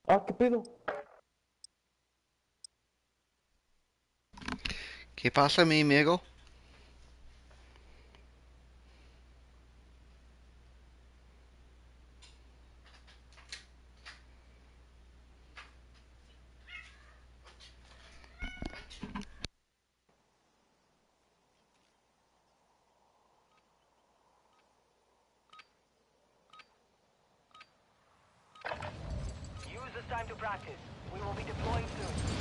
Ah, ¿qué pedo? ¿Qué pasa, mi amigo? Use this time to practice. We will be deploying soon.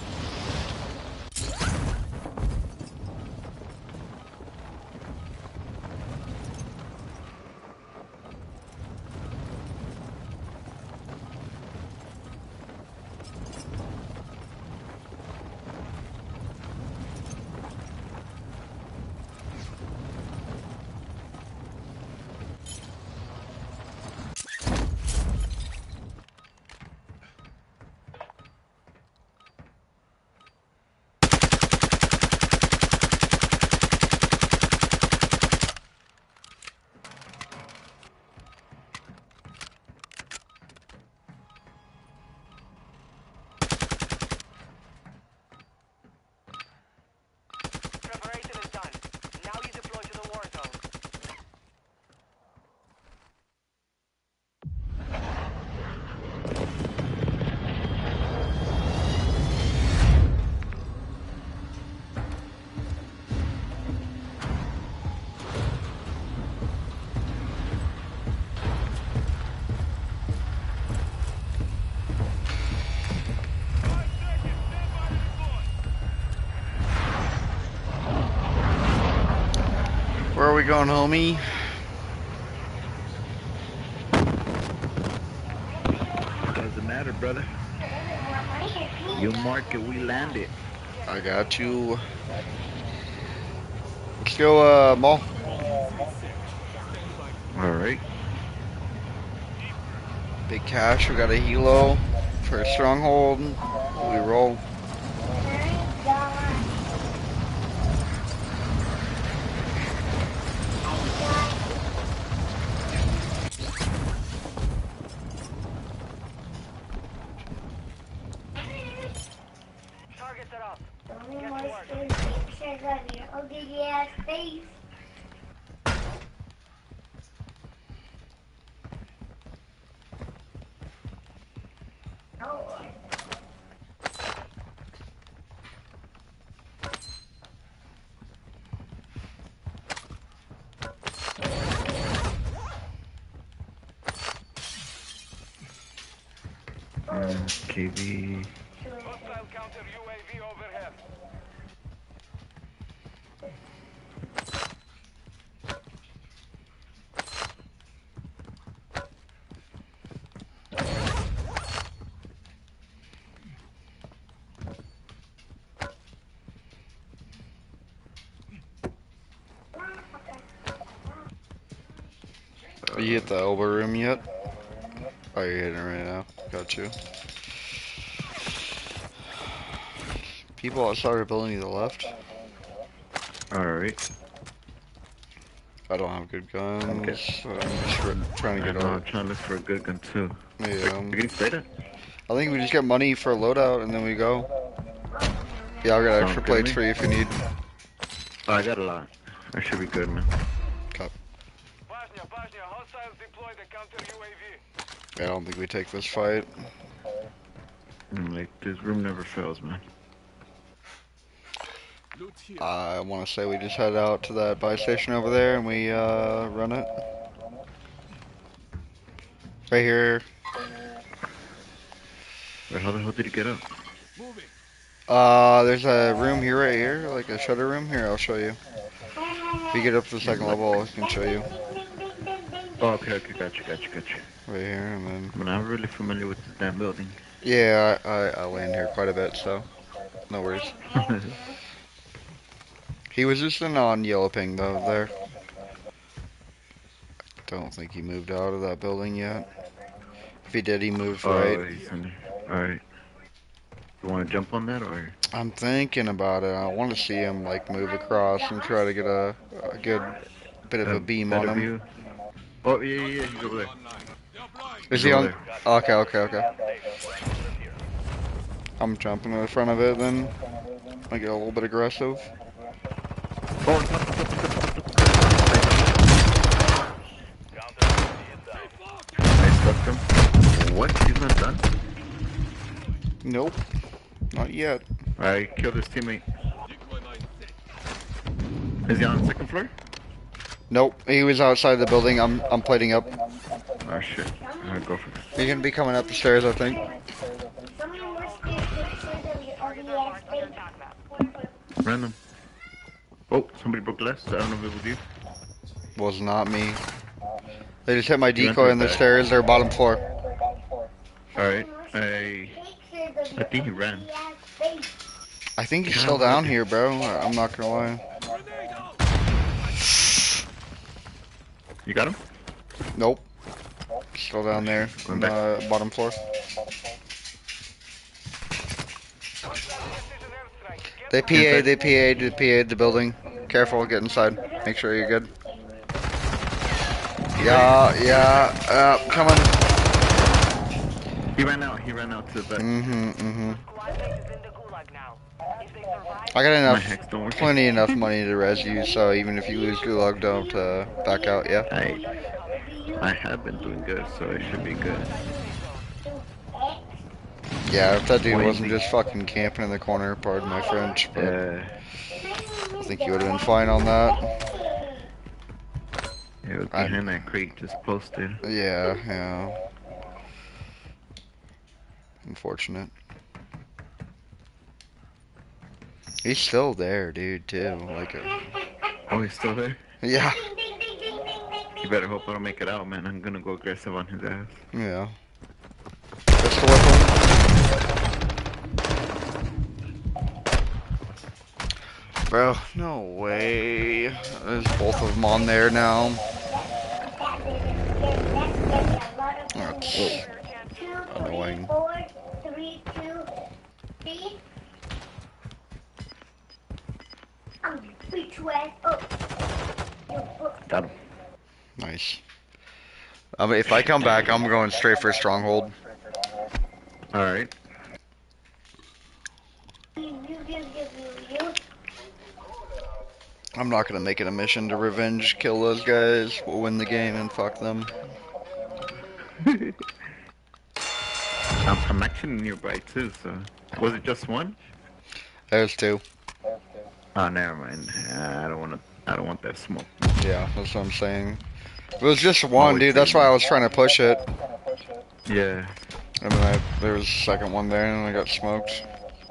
Preparation is done. Now you deploy to the war zone. Where are we going, homie? Doesn't matter, brother. You mark it, we land it. I got you. Let's go, mall. All right. Big cash. We got a helo for a stronghold. We roll. Targets are up. Only Get to more work. pictures of your ugly ass face. Oh. KV. Hostile counter UAV overhead. Are you hit the elbow room yet? Oh, you're hitting it right now. Got you. People outside our building to the left. All right. I don't have good Okay. guns, so I'm just trying to I get know. out. I'm trying to look for a good gun too. Yeah, Are you getting sprayed at? I think we just get money for a loadout and then we go. Yeah, I'll get Sounds extra good to plates me. for you if you need. Oh, I got a lot. I should be good, man. Bosnia, hostiles deploy the counter UAV. I don't think we take this fight. Like this room never fails, man. I want to say we just head out to that buy station over there and we run it. Right here. Wait, how the hell did he get up? There's a room here right here, like a shutter room. Here, I'll show you. If you get up to the second Like, level, I can show you. oh, okay, okay, gotcha. Right here, and then... But I'm really familiar with this damn building. Yeah, I land here quite a bit, so no worries. He was just in on yellow ping, though, there. Don't think he moved out of that building yet. If he did, he moved right. Oh, he's in there. All right. You want to jump on that or? I'm thinking about it. I want to see him, like, move across and try to get a good bit of A a beam on better him. view? Oh, yeah, he's over there. Is He's he over on? there. Okay. Stay I'm jumping in the front of it then. I get a little bit aggressive. Oh, I stuck him. What? He's not done? Nope. Not yet. I killed his teammate. Is he on the second floor? Nope. He was outside the building. I'm plating up. Oh shit. Alright, go for it. He's gonna be coming up the stairs, I think. Someone must take pictures of your OBS face. Random. Oh, somebody broke glass. I don't know if it was you. Was not me. They just hit my You went decoy to in the the back. stairs. They're bottom floor. Alright. I think he ran. I think he's still down here, bro. I'm not gonna lie. You got him? Nope. Still down there. Going back. Bottom floor. They PA'd the building. Careful, get inside. Make sure you're good. Yeah, coming. He ran out to the back. Mm-hmm. Squad mate is in the gulag now. If they survive, I got My enough, hacks don't work. plenty enough money to res you, so even if you lose gulag, don't back out, yeah? I have been doing good, so it should be good. Yeah, if that dude Wait. wasn't just fucking camping in the corner, pardon my French, but I think you would have been fine on that. It was behind that crate, just posted. Yeah. Unfortunate. He's still there, dude, too. Like, Oh, he's still there? yeah. You better hope I don't make it out, man. I'm gonna go aggressive on his ass. Yeah. Pistol whip him. Bro, no way. There's both of them on there now. That's annoying. 4, 3, 2, 3. Which way? Oh. Got him. Nice. If I come back, I'm going straight for Stronghold. Alright. You. I'm not gonna make it a mission to revenge kill those guys. We'll win the game and fuck them. I'm actually nearby too, so. Was it just one? There's two. Oh, never mind. I don't want that smoke. Yeah, that's what I'm saying. If it was just one, dude, that's why I was trying to push it. Yeah. And then there was a second one there, and I got smoked.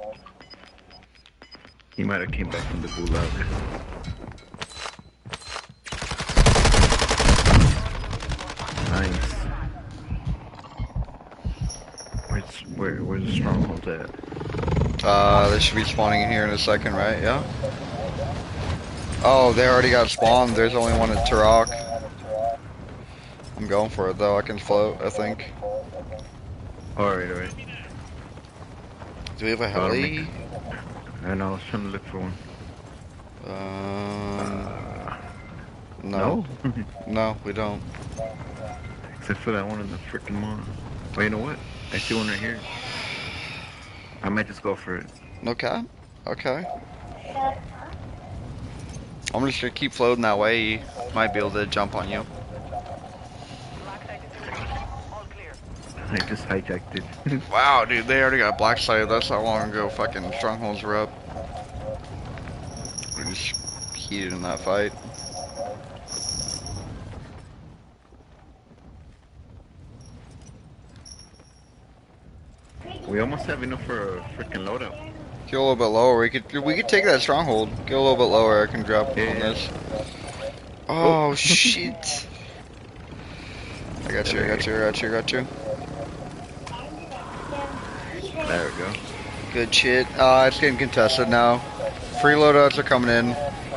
He might have came back from the gulag. Nice. Where's the stronghold at? They should be spawning in here in a second, right? Yeah? Oh, they already got spawned. There's only one at Turok. I'm going for it, though. I can float, I think. Alright. Do we have a heli? And I was trying to look for one. No. No, we don't. Except for that one in the freaking mall. But you know what? I see one right here. I might just go for it. Okay. Okay. I'm just gonna keep floating that way. He might be able to jump on you. black site is in all clear. I just hijacked it. Wow, dude, they already got black side. That's how long ago fucking strongholds were up. We're just heated in that fight. We almost have enough for a freaking loadout. Get a little bit lower. We could take that stronghold. Get a little bit lower. I can drop on this. Oh shit! I got you. There we go. Good shit. It's getting contested now. Free loadouts are coming in.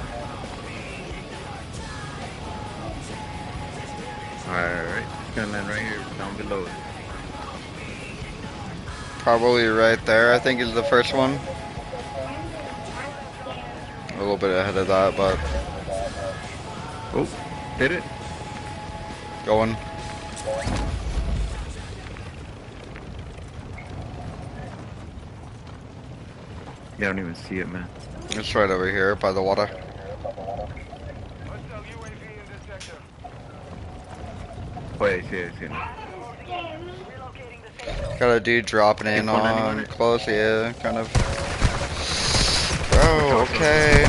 Alright. It's gonna land right here, down below. Probably right there, I think, is the first one. A little bit ahead of that, but Oh, did it? going. Yeah, I don't even see it, man. It's right over here by the water. Hostile UAV in this sector. Oh, yeah, I see it, I see it. Relocating the safe zone. Got a dude dropping in Hey, 490 on on it. close, yeah, kind of. We're Bro, talking. okay.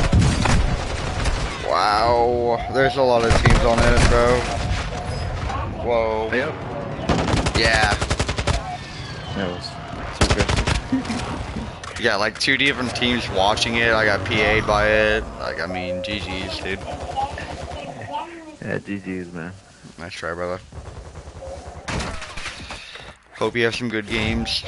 Wow, there's a lot of teams on it, bro. Whoa. Hey, up. Yeah. That was so good. Yeah, like 2 different teams watching it. I got PA'd by it. Like, I mean, GG's, dude. Yeah, GG's, man. Nice try, brother. Hope you have some good games.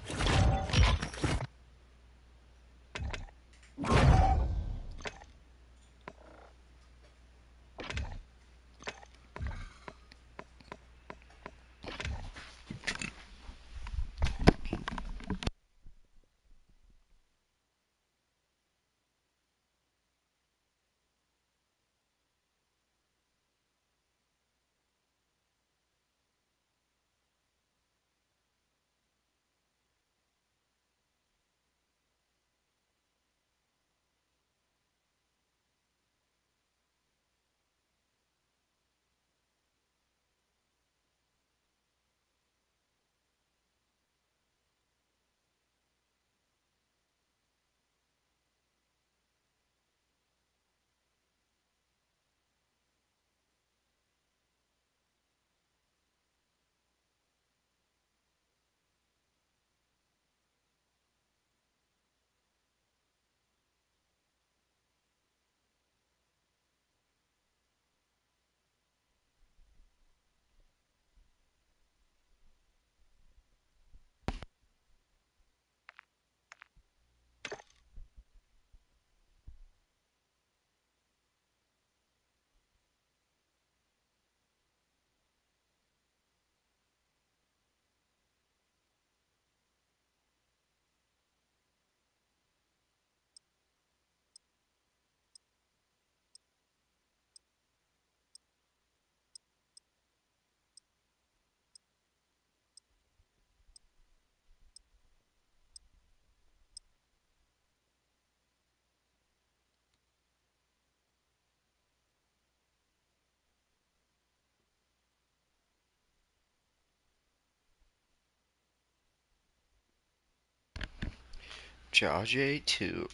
Jaje 2.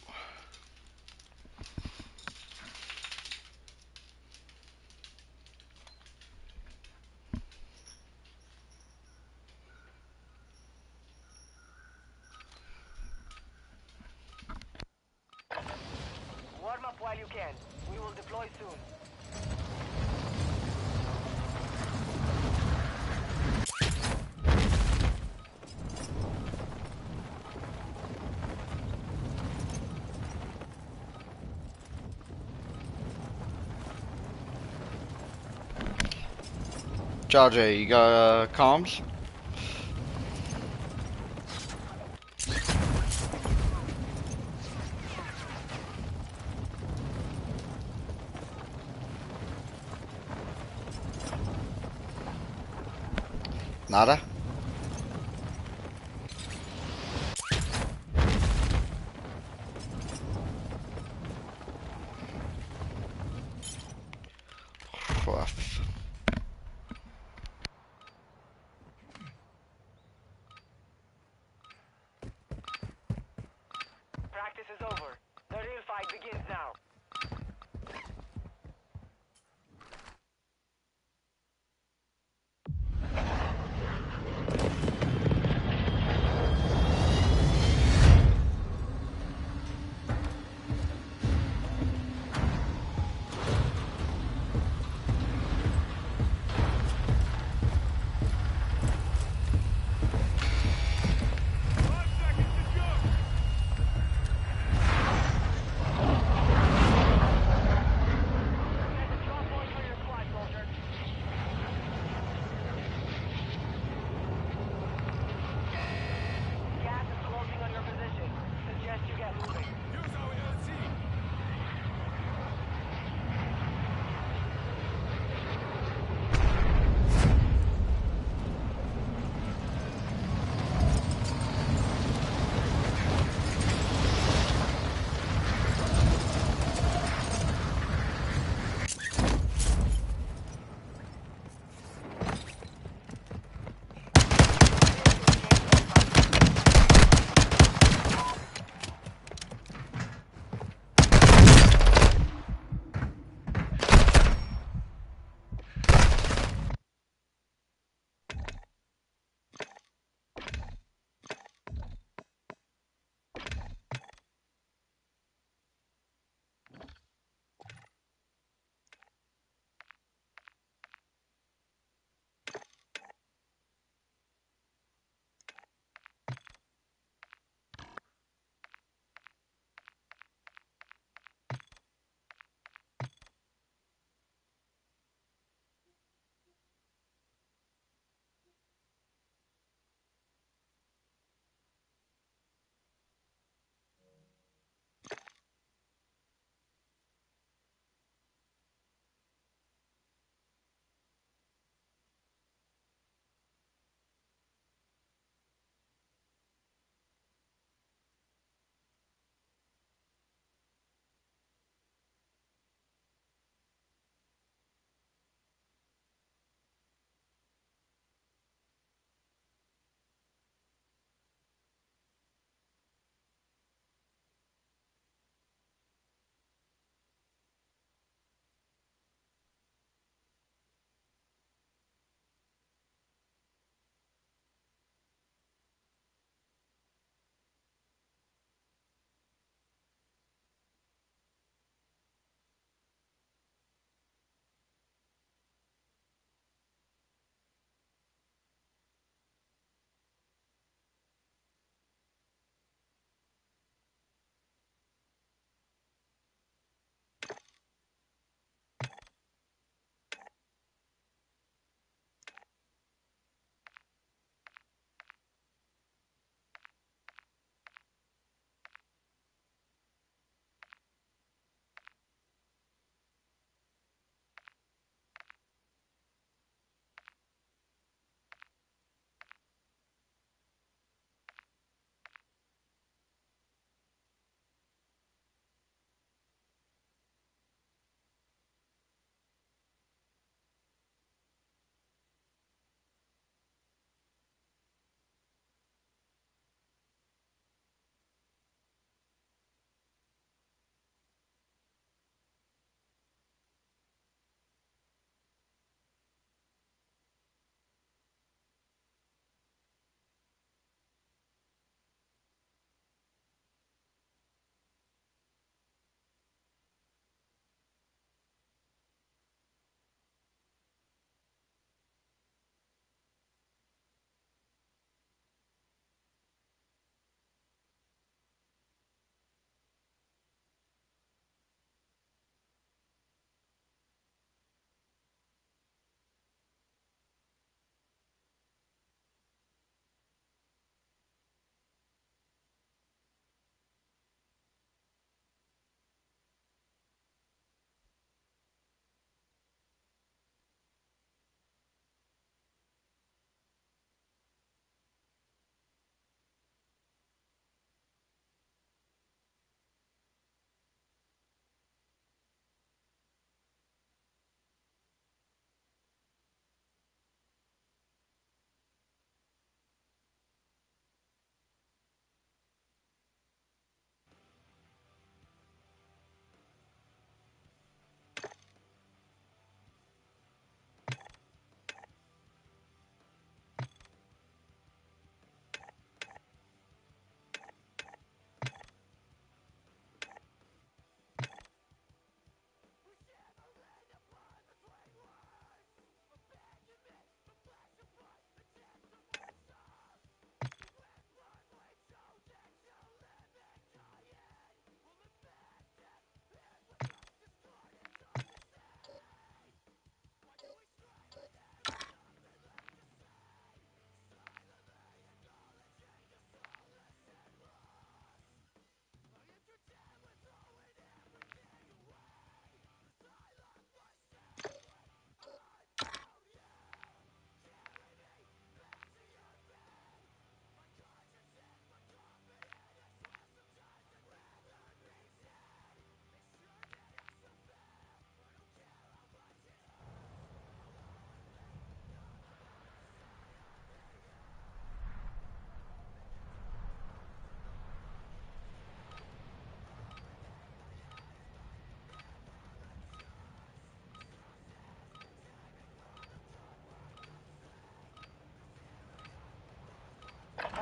Warm up while you can. We will deploy soon. Jaje, you got comms? Nada? Fluff. Practice is over. The real fight begins now.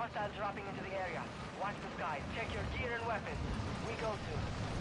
Hostiles dropping into the area. Watch the skies. Check your gear and weapons. We go soon.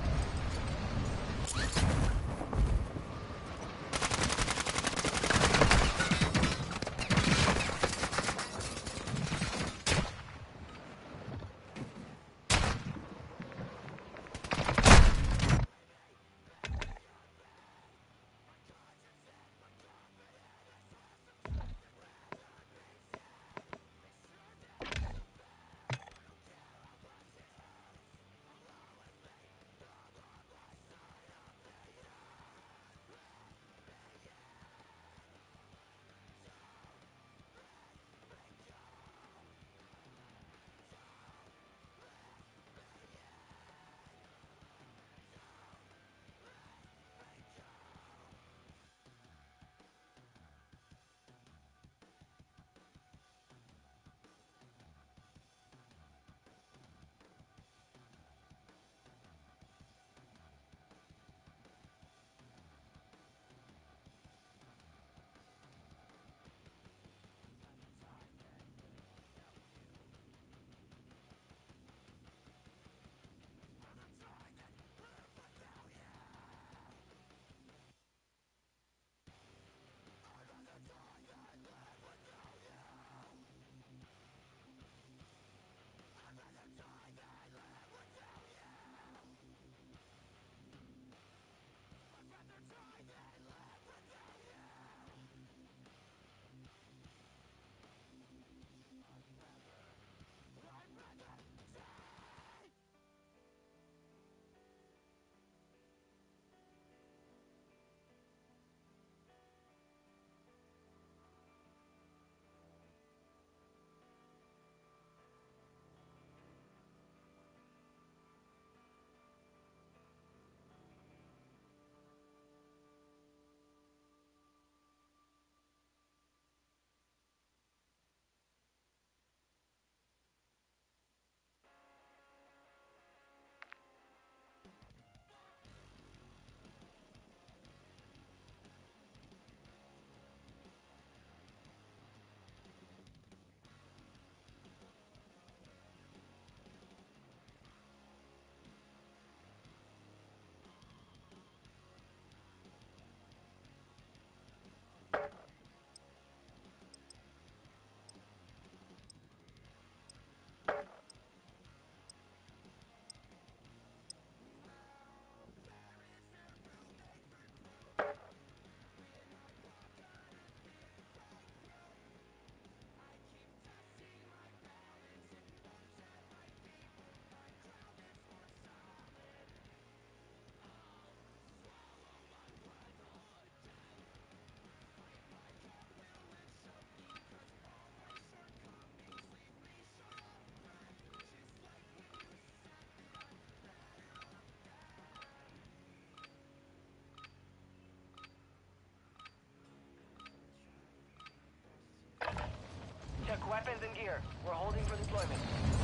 Check weapons and gear. We're holding for deployment.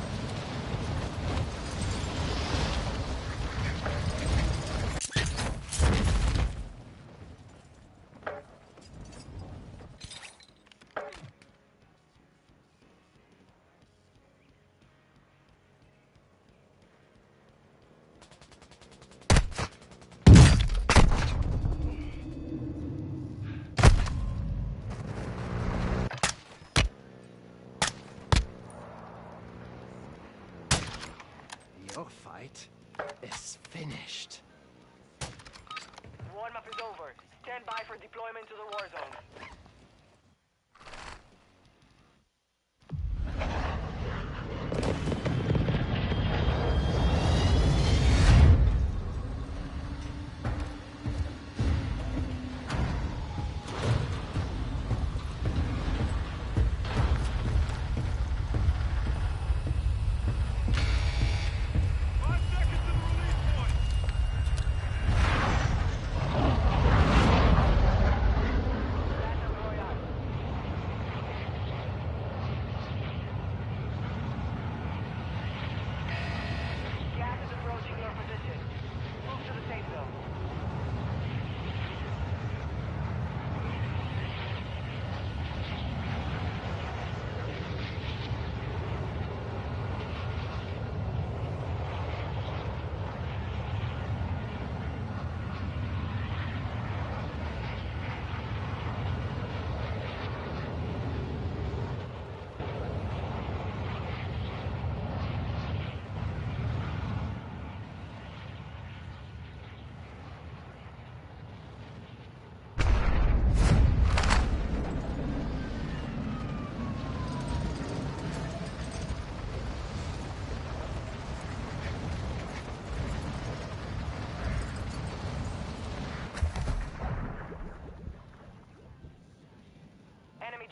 Your fight is finished. Warm-up is over. Stand by for deployment to the war zone.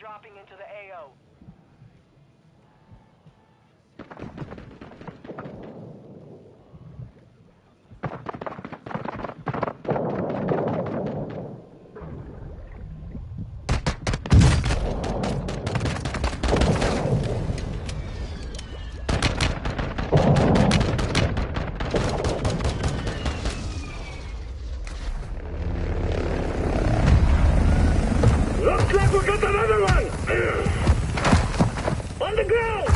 dropping into the AO. Looks like we got another one! On the ground!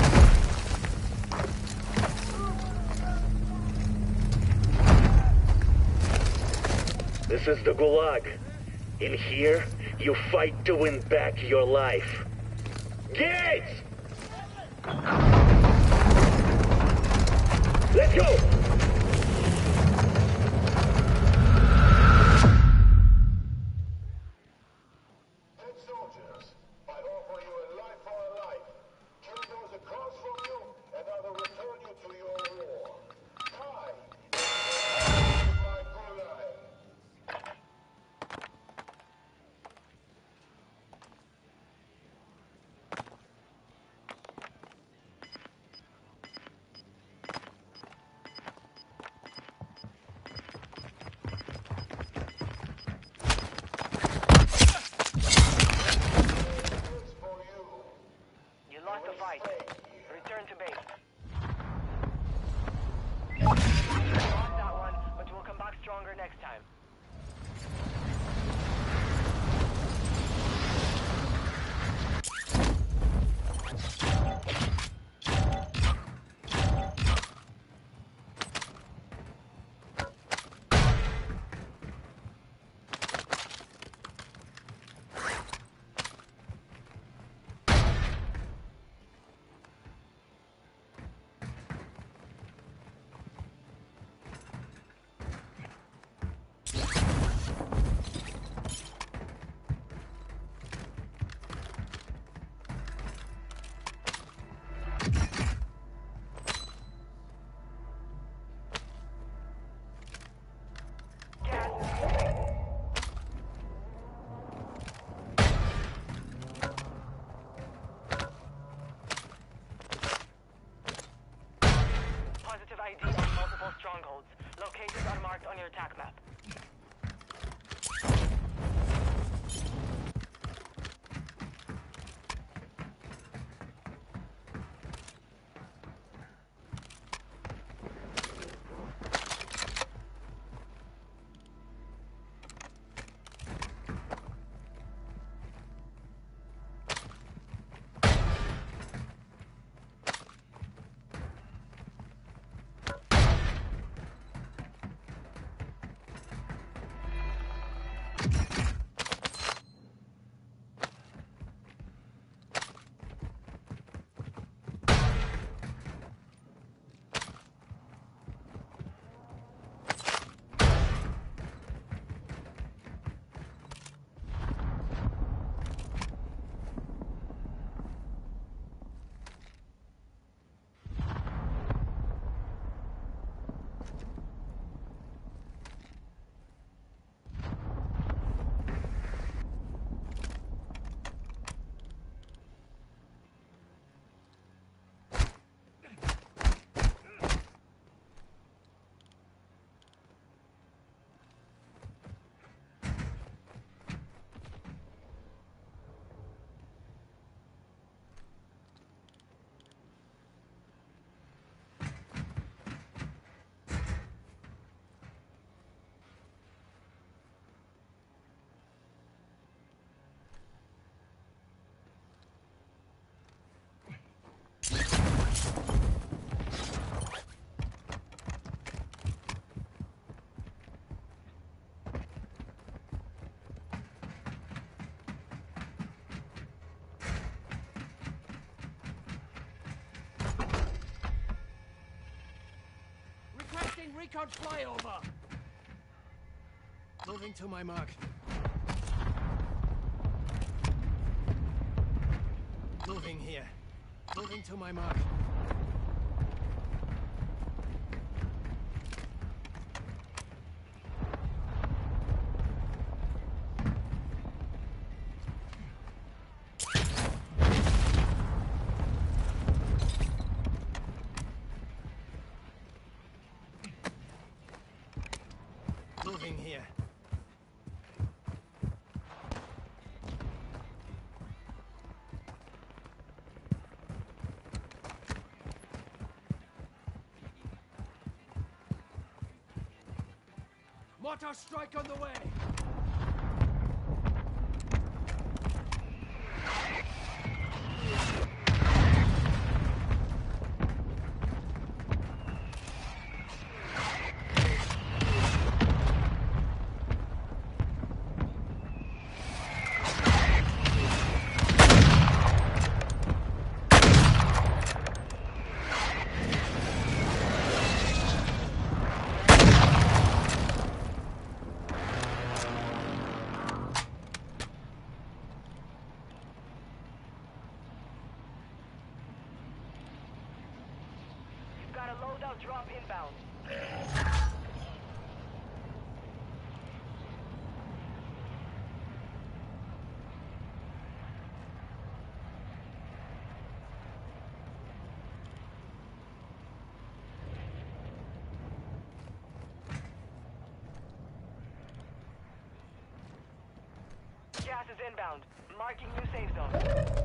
This is the Gulag. In here, you fight to win back your life. Gates! Let's go! Dead soldiers, I offer you a life for a life. Kill those across from you, and I will return you to your war. Hi! My Gulag. It's for you. You lost the fight. Return to base. Lost that one, but we'll come back stronger next time. Positive ID on multiple strongholds. Locations are marked on your attack map. Recon flyover! Moving to my mark. Moving here. Moving to my mark. Mortar strike on the way! Got a loadout drop inbound. Gas is inbound. Marking new safe zone.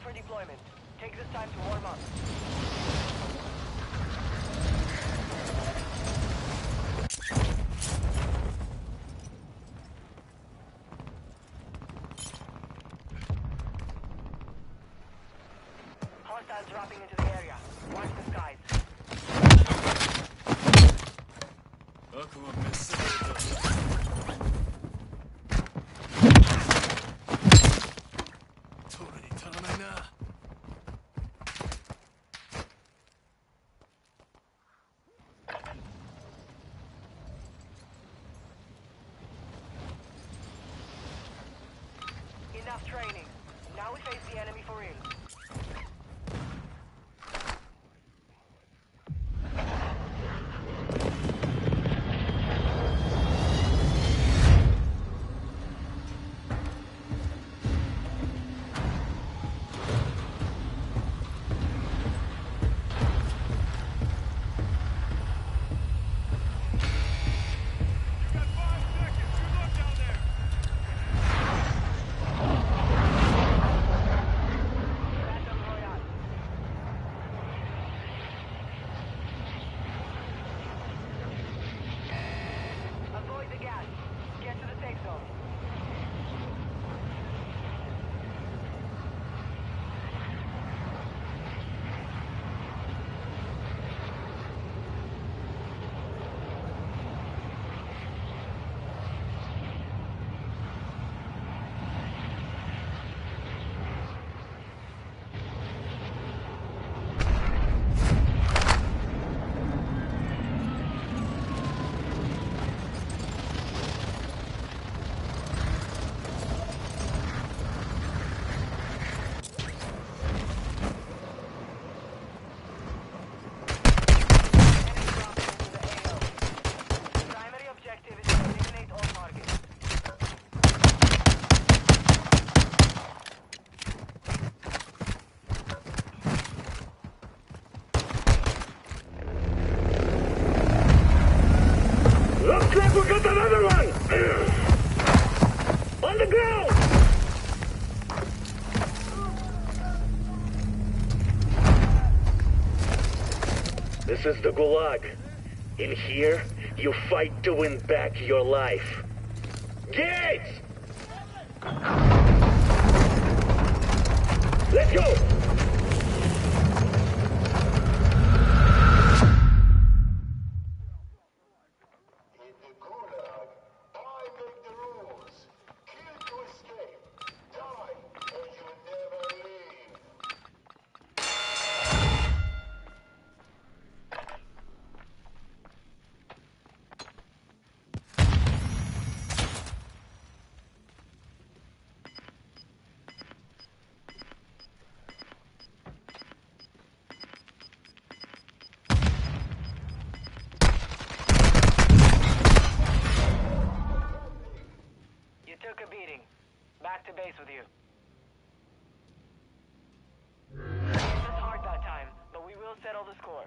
for deployment. Take this time to warm up. Hostiles dropping into the area. Watch the skies. 悪は滅せられた。取るに足らないな。 Enough training. Now we face the enemy for real. Battle Royale. Avoid the gas. Get to the safe zone. Enemy dropping into the AO. Primary objective is to eliminate all targets. Looks like we got another one! On the ground! This is the Gulag. In here, you fight to win back your life. Gates! Let's go! In the Gulag, I make the rules. Kill to escape. Die, or you never leave. You took a beating. Back to base with you. It was hard that time, but we will settle the score.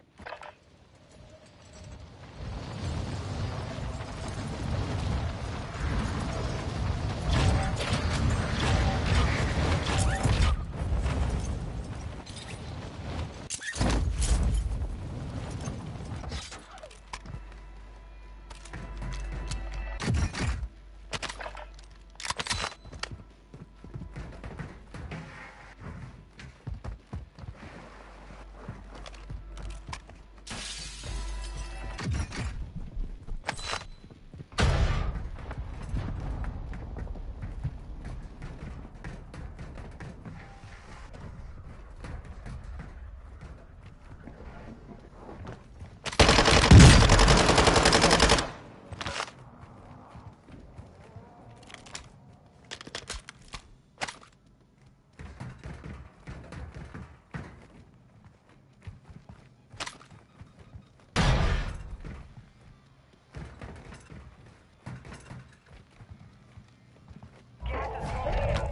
Gas is moving in.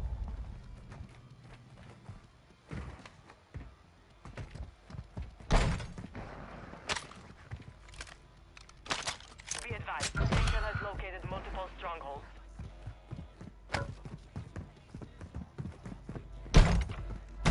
Be advised, Intel has located multiple strongholds.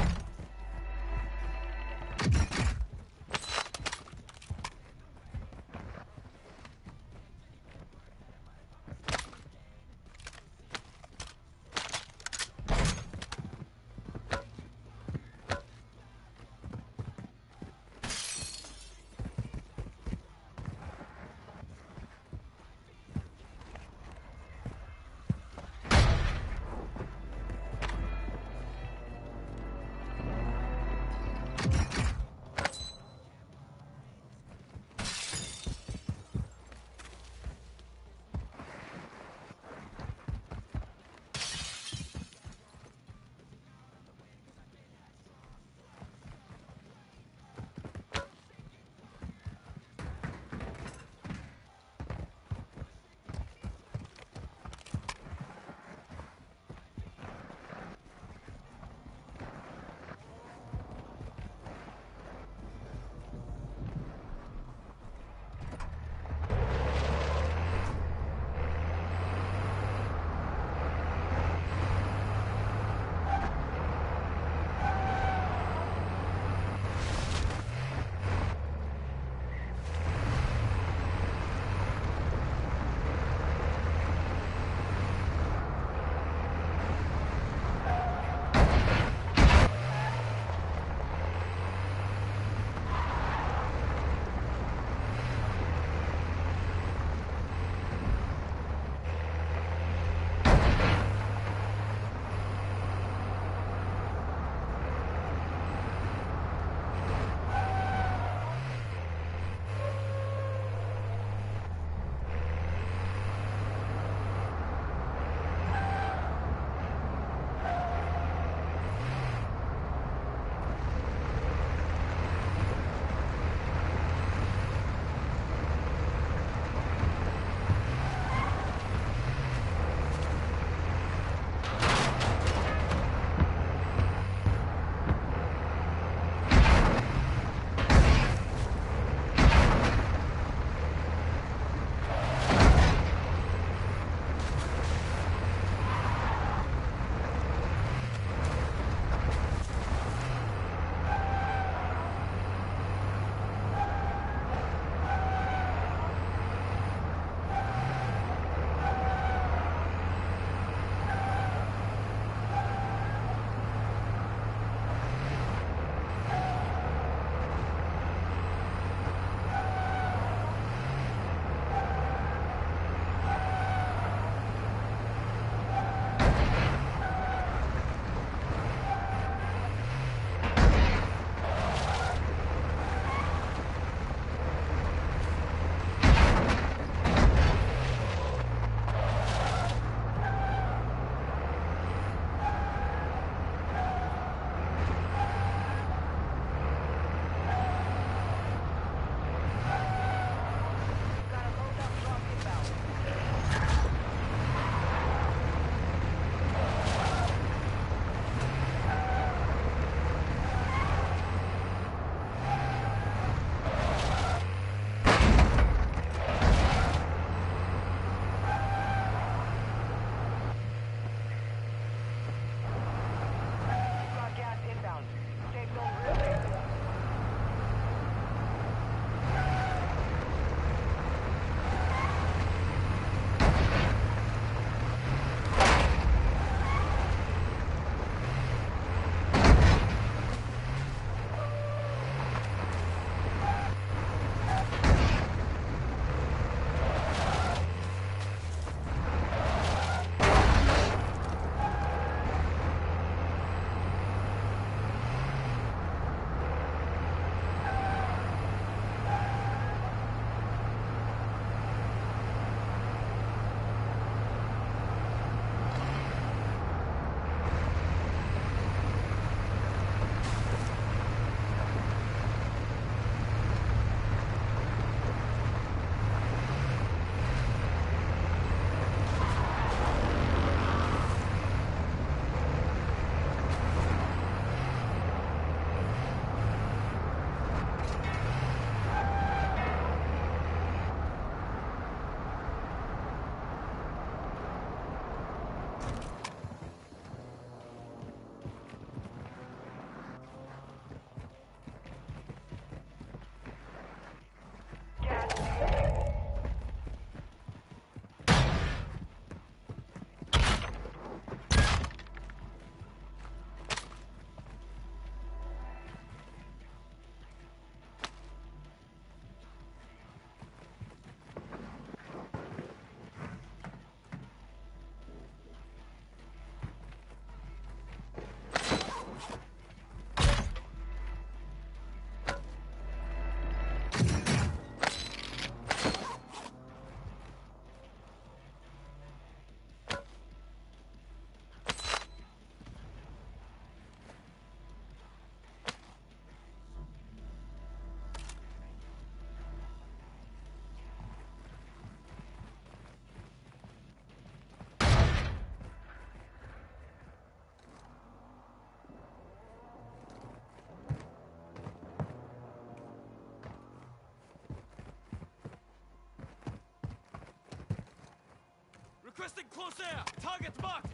Requesting close air. Target marked.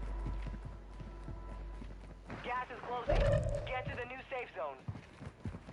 Gas is closing. Get to the new safe zone.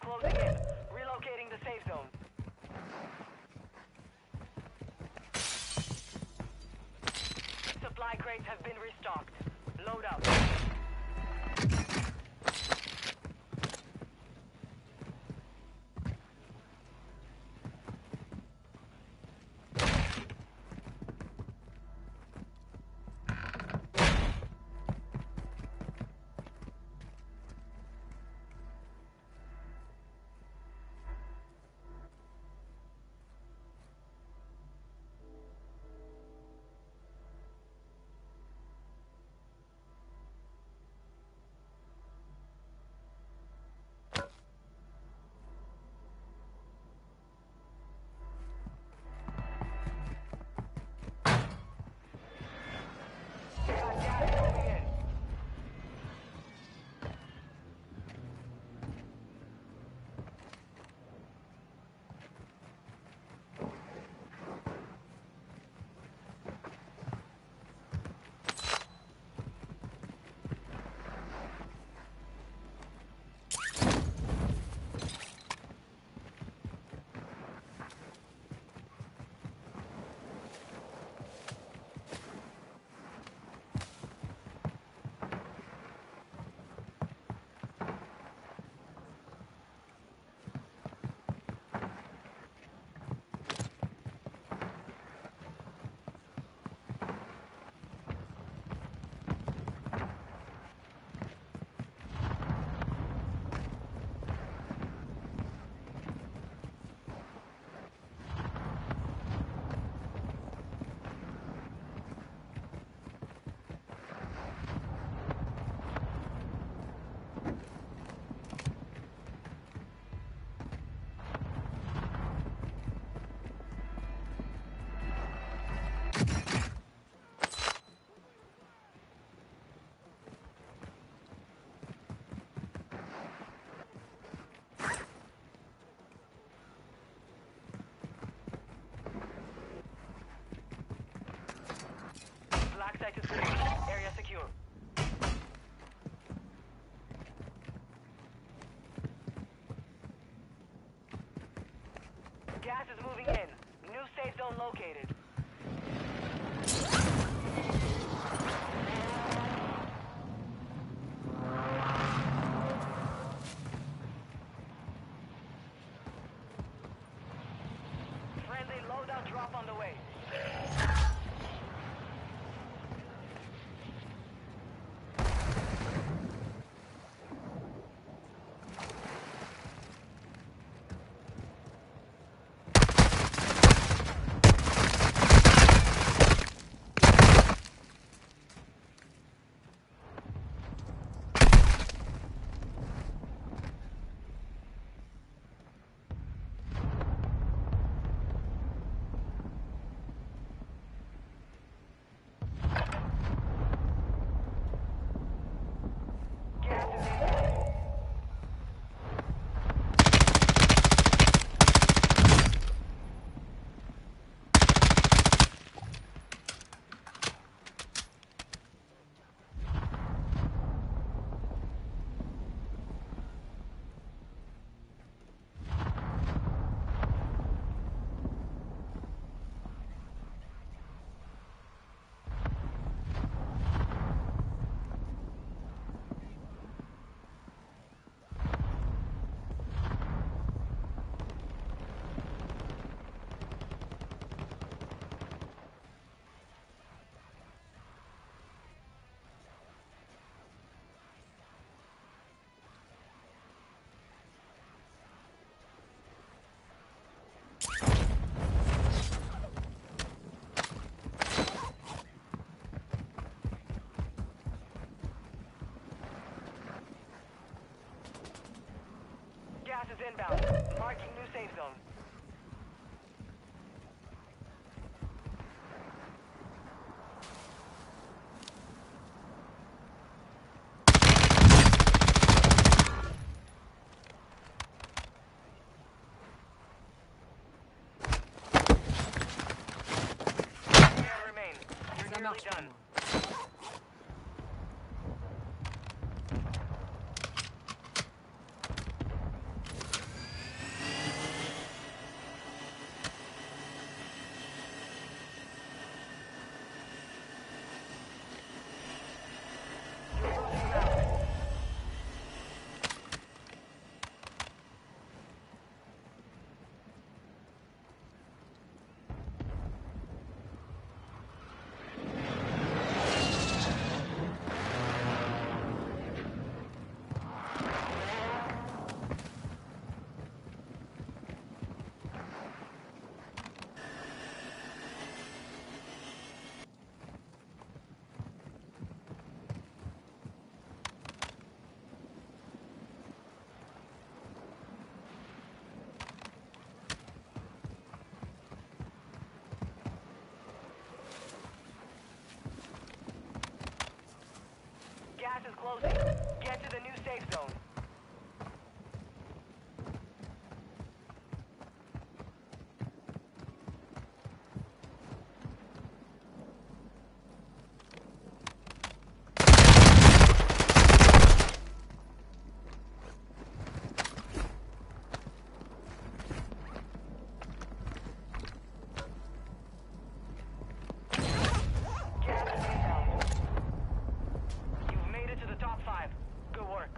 closing in. Relocating the safe zone. Supply crates have been restocked. Load up. Got gas moving in. Black site is clear. Area secure. Gas is moving in. New safe zone located. Friendly loadout drop on the way. Gas is inbound. Gas is inbound. Marking new safe zone. Remain. You're nearly done. closing. Get to the new safe zone. Gas is inbound. You've made it to the top 5. Good work.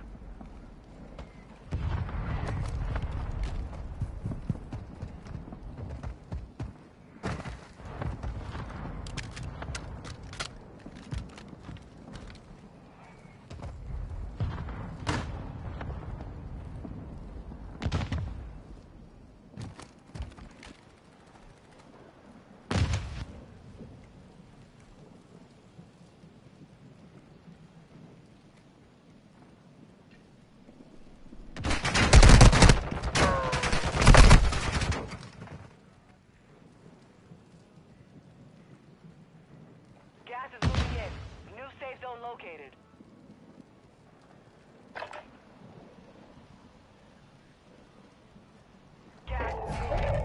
Gas is moving in. New safe zone located. Gas is moving.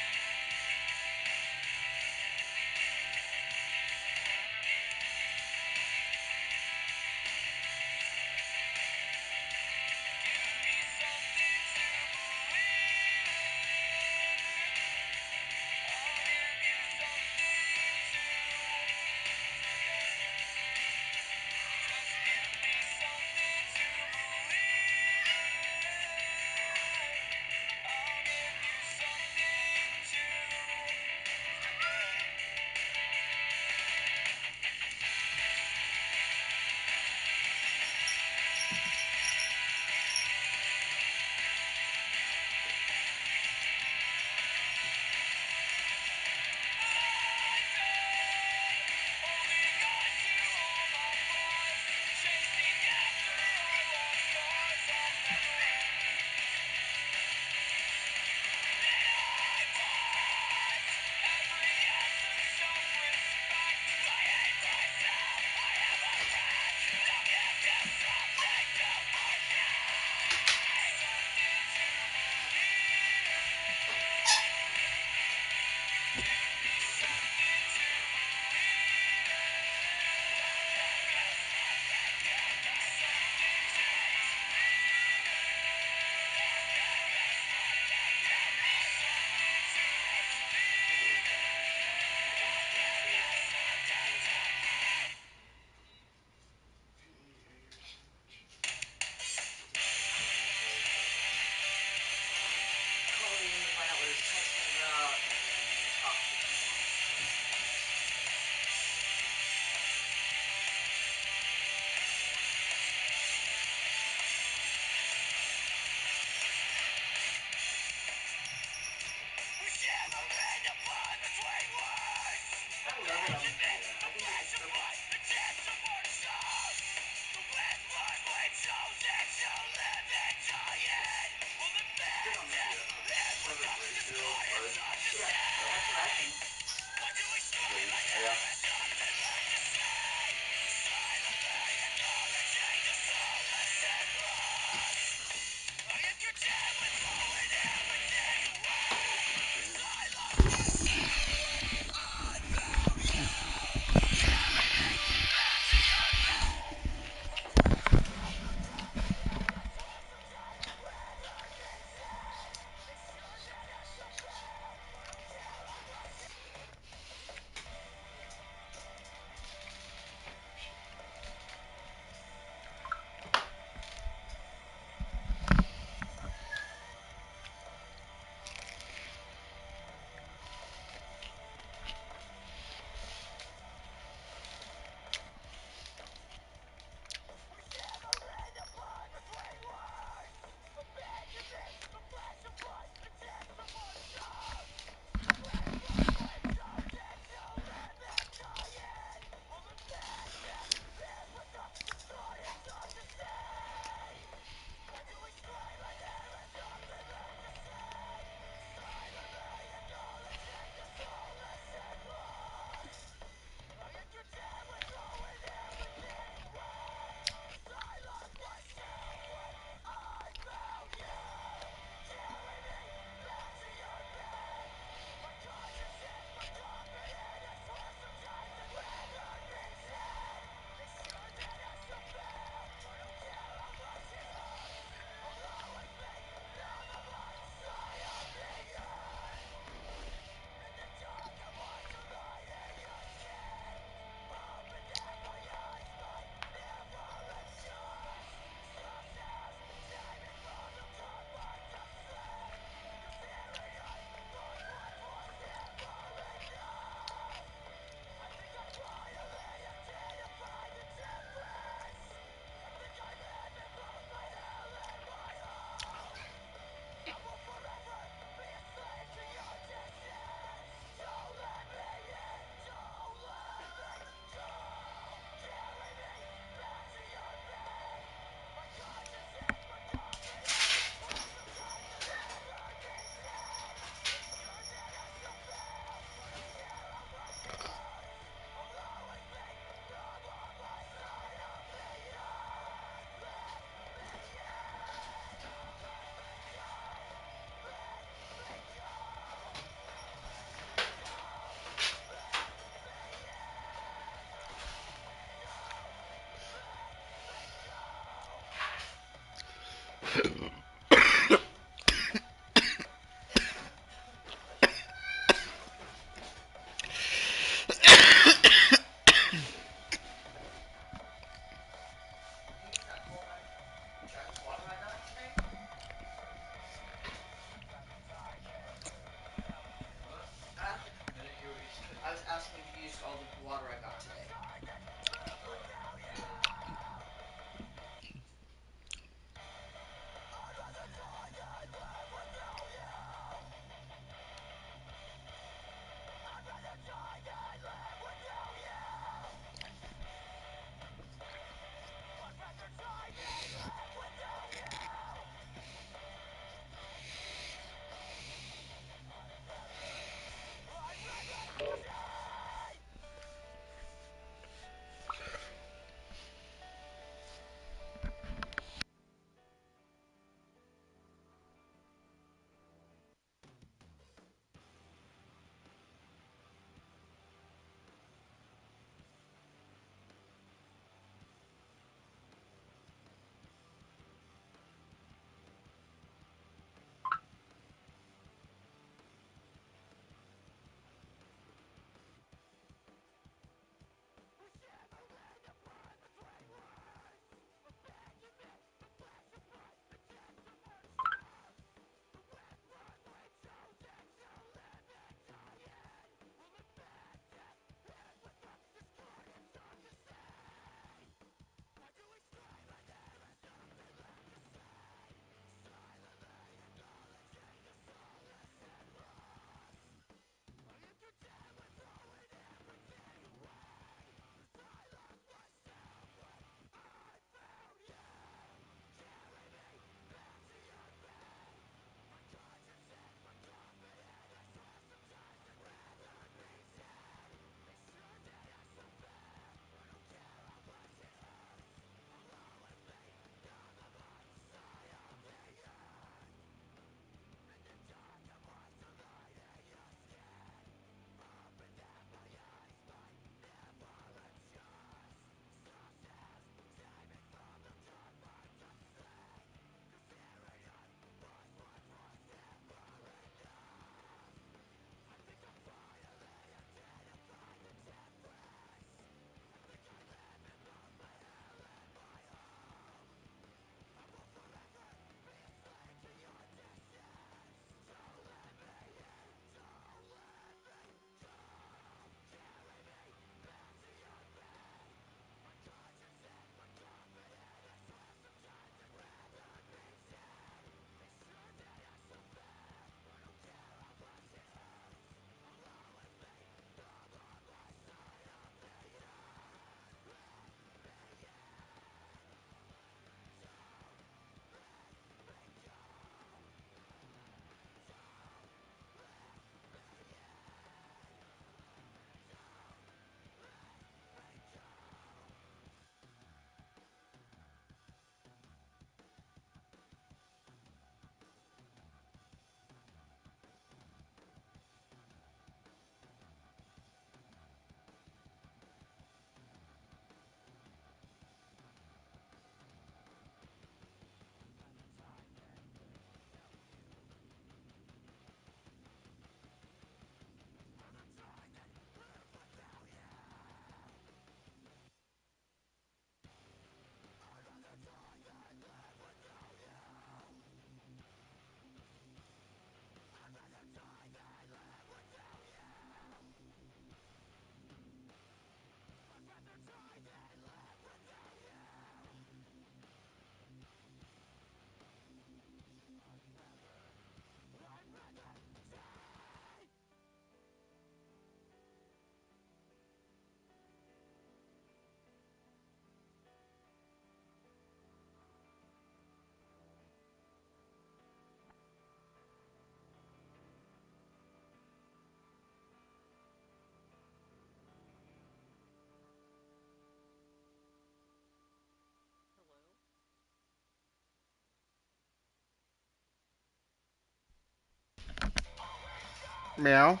Meow.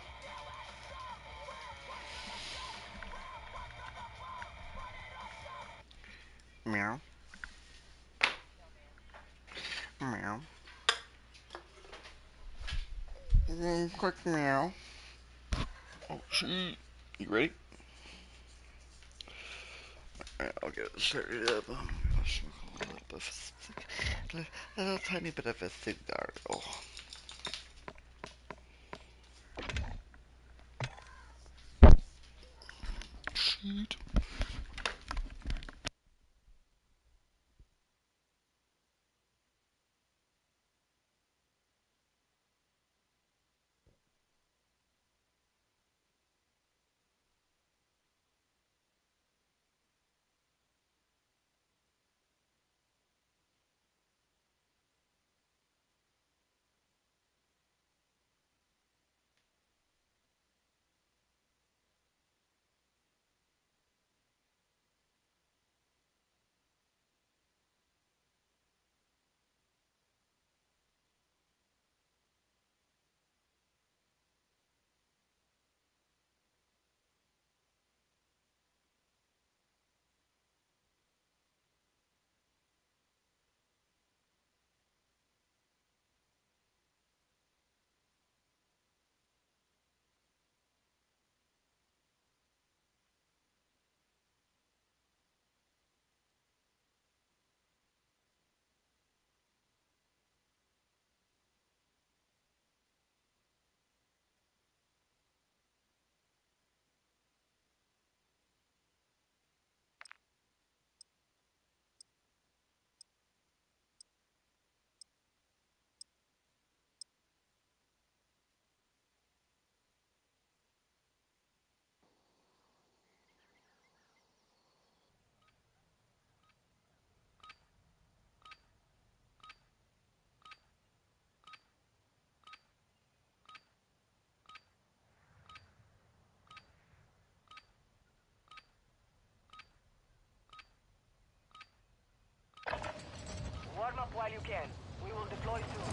Meow. Meow. Quick meow. Oh, shit. You ready? Alright, I'll get it started up. A little tiny bit of a cigar. Oh. Shoot. Warm up while you can. We will deploy soon.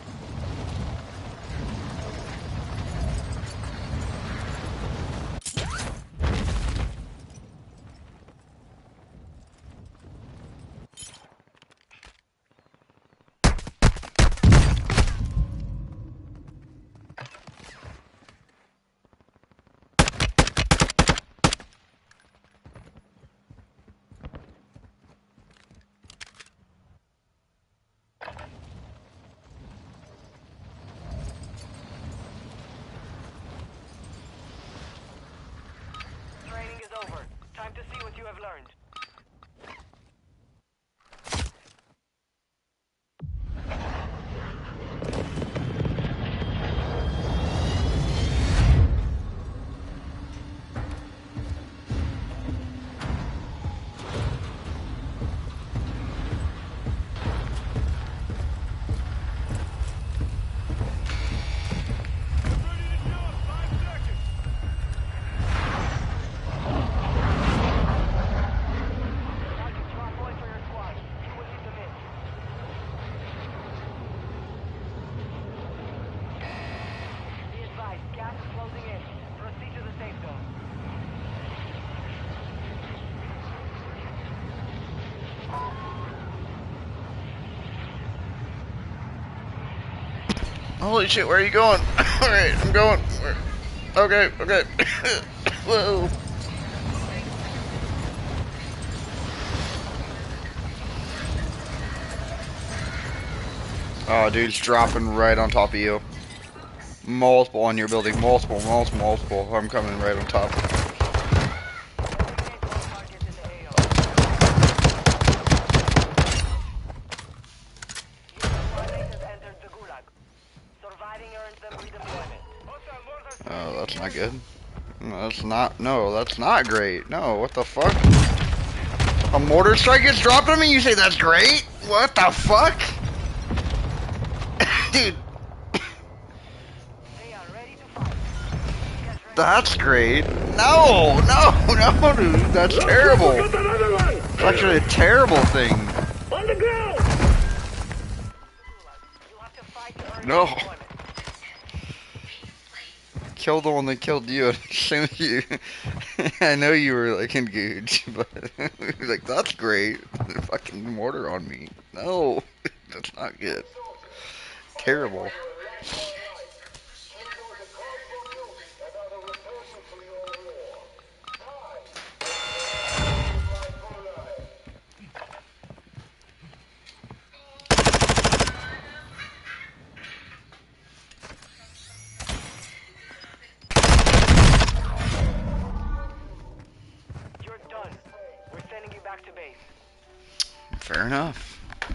Training is over. Time to see what you have learned. Target drop point for your squad. You will lead them in. Be advised, gas is closing in. Proceed to the safe zone. Holy shit, where are you going? Alright, I'm going. Okay, okay. Whoa. Oh, dude's dropping right on top of you. Multiple on your building. Multiple. I'm coming right on top. Eliminate all targets in the AO. Your squadmate has entered the Gulag. Surviving earns them redeployment. Oh, that's not good. No, that's not great. No, what the fuck? A mortar strike gets dropped on me? You say that's great? What the fuck? Dude, They are ready to fight. Get ready. that's great. No, dude, that's terrible. It's actually a terrible thing. On the ground! You have to fight to earn No. redeployment. kill the one that killed you. As soon as you, I know you were like engaged, but like that's great. Fucking mortar on me. No, that's not good. Terrible. You're done. We're sending you back to base. Fair enough.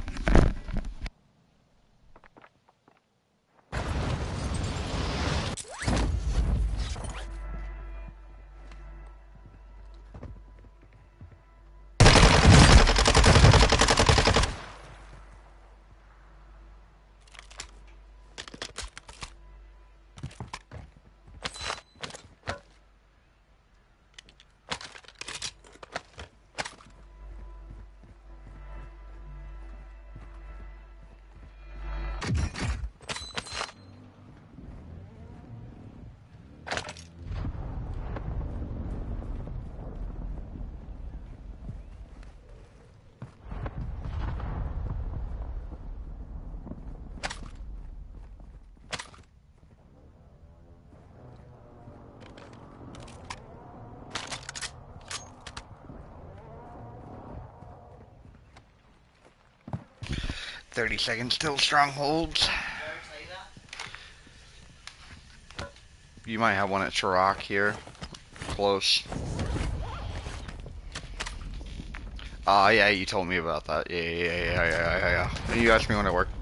$30 till strongholds. You might have one at Chirac here. Close. Yeah, you told me about that. Yeah. You asked me when I work.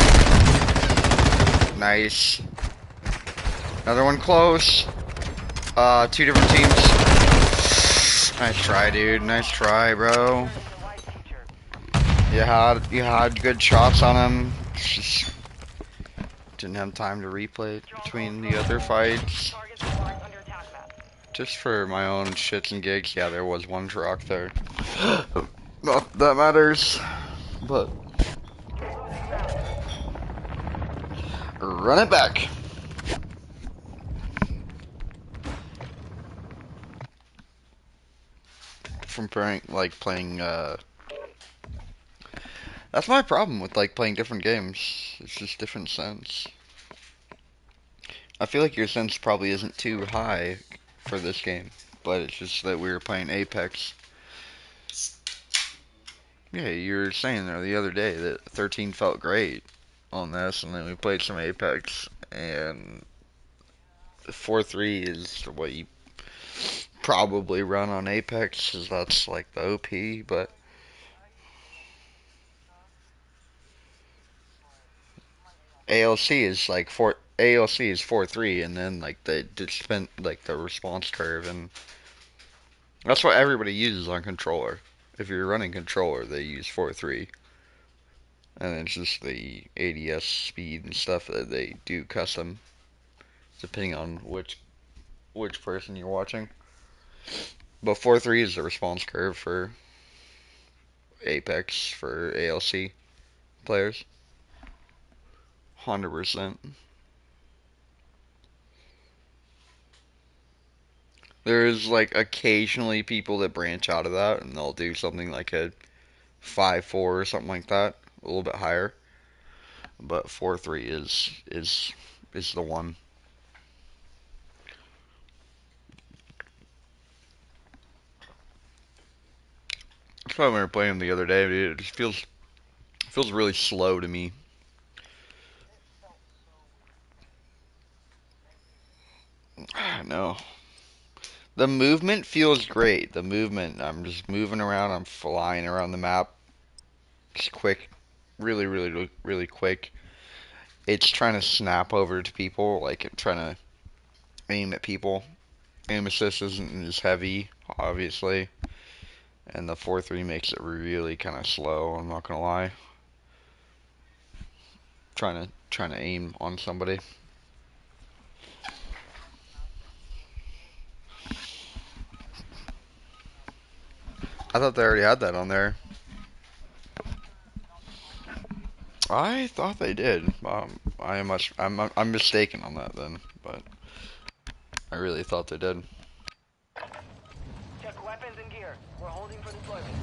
Nice. Another one close. 2 different teams. Nice try, dude. Nice try, bro. You had good shots on him. Just didn't have time to replay it between the other fights. Just for my own shits and gigs, yeah, there was one truck there. Not that matters, but run it back. From playing, that's my problem with like playing different games. It's just different sense. I feel like your sense probably isn't too high for this game, but it's just that we were playing Apex. Yeah, you were saying there the other day that 13 felt great on this, and then we played some Apex, and 4-3 is what you probably run on Apex, because that's like the OP, but ALC is 4-3, and then like they just spent like the response curve, and that's what everybody uses on controller. If you're running controller, they use 4-3. And it's just the ADS speed and stuff that they do custom, depending on which person you're watching. But 4-3 is the response curve for Apex for ALC players. 100%. There's like occasionally people that branch out of that and they'll do something like a 5-4 or something like that, a little bit higher. But 4-3 is the one. That's why we were playing the other day. It just feels really slow to me. I know. The movement feels great. The movement, I'm just moving around, I'm flying around the map. It's quick. Really quick. It's trying to snap over to people, like trying to aim at people. Aim assist isn't as heavy, obviously. And the 4-3 makes it really kind of slow, I'm not gonna lie. Trying to aim on somebody. I thought they already had that on there. I thought they did. I'm mistaken on that then, but I really thought they did. Check weapons and gear. We're holding for deployment.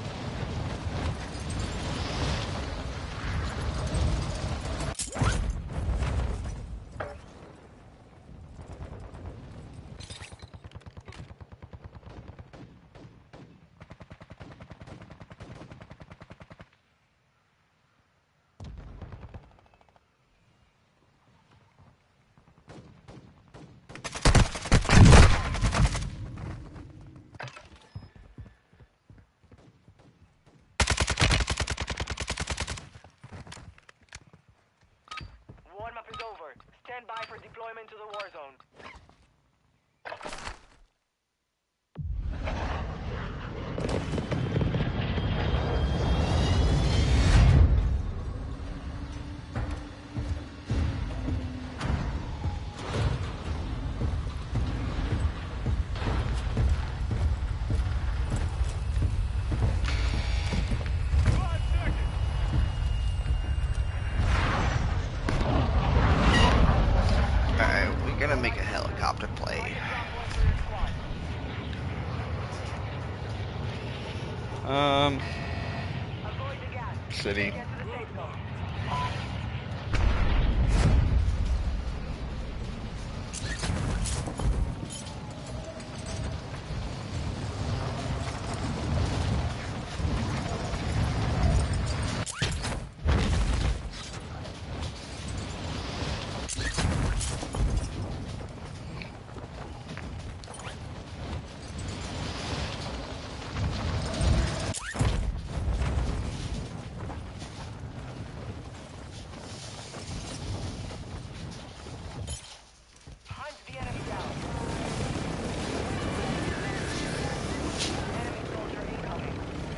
Warm-up is over. Stand by for deployment to the war zone. Alright, we're gonna make a helicopter play. Avoid the gas. City. Get to the safe zone. Hunt the enemy down. Enemy soldier incoming.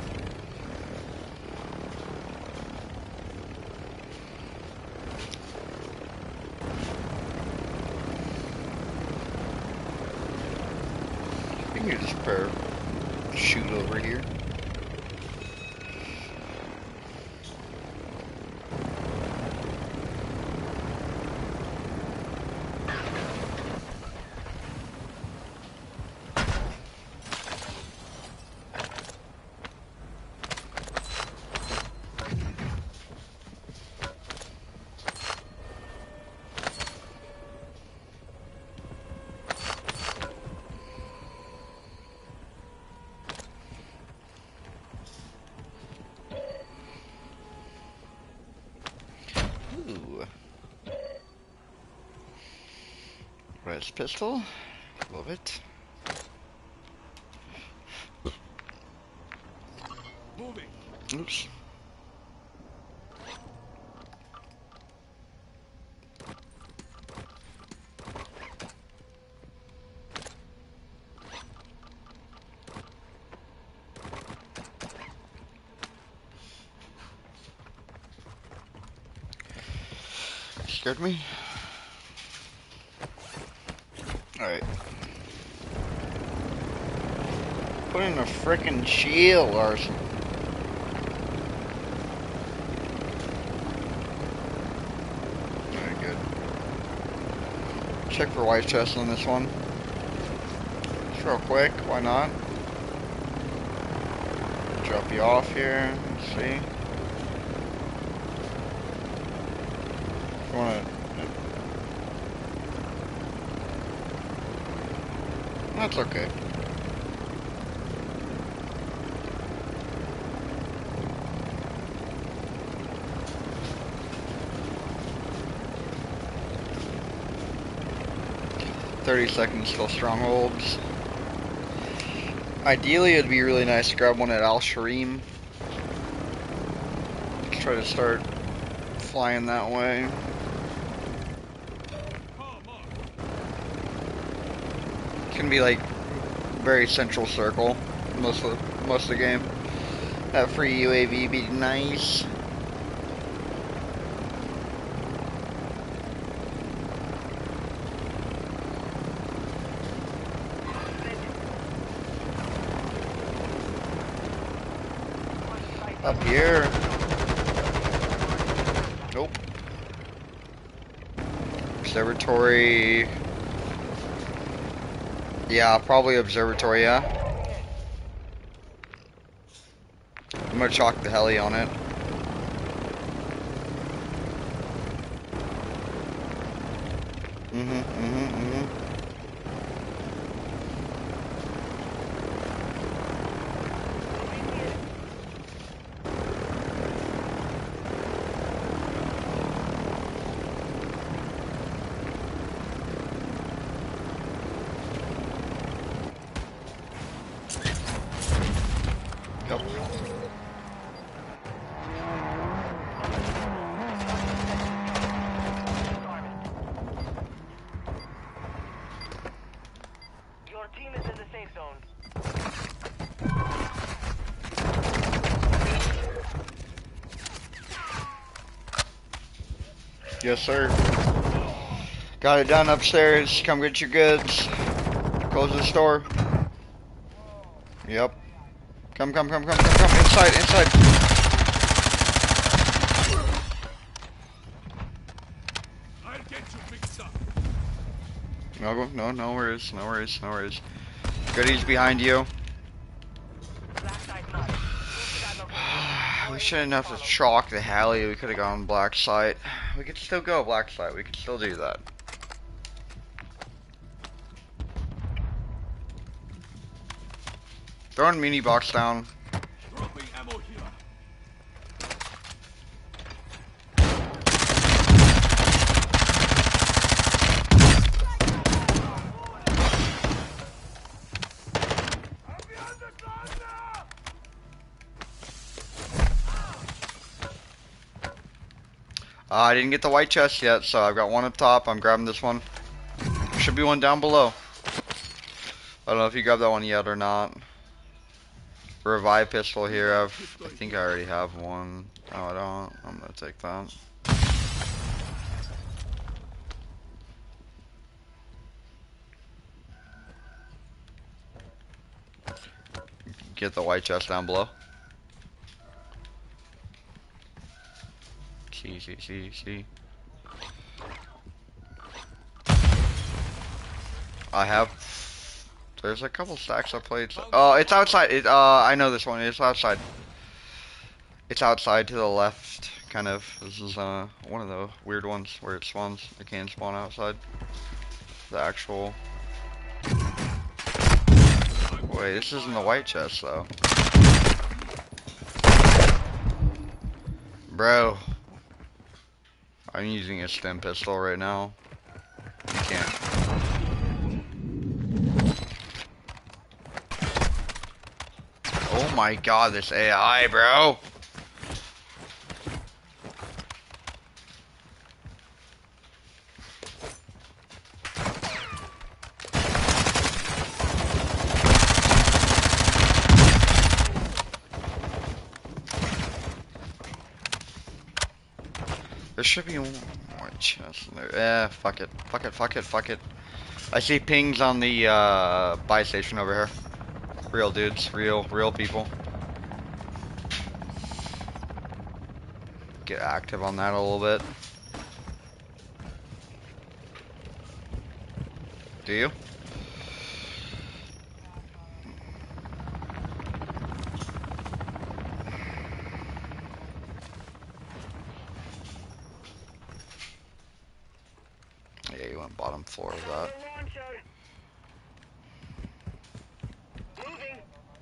You can just shoot over here. Ooh. Res pistol. Love it. Moving. Oops. Scared me. Alright. Put in a frickin' shield or something. Very good. Check for white chest on this one. Just real quick, why not? Drop you off here. Let's see. You wanna... That's okay. "30 seconds till strongholds." Ideally, it'd be really nice to grab one at Al Sharim. Let's try to start flying that way. It's gonna be like very central circle most of the game. That free UAV be nice. Up here. Nope. Observatory. Yeah, probably observatory, yeah. I'm gonna chalk the heli on it. Mm-hmm. Yep. Your team is in the safe zone. Yes, sir. Got it done upstairs. Come get your goods. Close the store. Yep. Come. Inside. I'll get you fixed up. No worries. Goodies behind you. Black site marked. Move to that location. We shouldn't have to chalk the heli. We could have gone black site. We could still go black site. We could still do that. Throwing mini box down. Dropping ammo here. I didn't get the white chest yet, so I've got one up top. I'm grabbing this one. Should be one down below. I don't know if you grabbed that one yet or not. Revive pistol here. I think I already have one. No, I don't. I'm gonna take that. Get the white chest down below. See. I have. There's a couple stacks of plates. Oh, it's outside. I know this one. It's outside. It's outside to the left, kind of. This is one of the weird ones where it spawns. It can spawn outside. The actual. Wait, this isn't the white chest though. Bro. I'm using a stem pistol right now. You can't. Oh my god, this AI, bro. There should be one more chest in there. Eh, fuck it. I see pings on the buy station over here. Real dudes, real people. Get active on that a little bit. Do you? Yeah, you went bottom floor of that. Moving.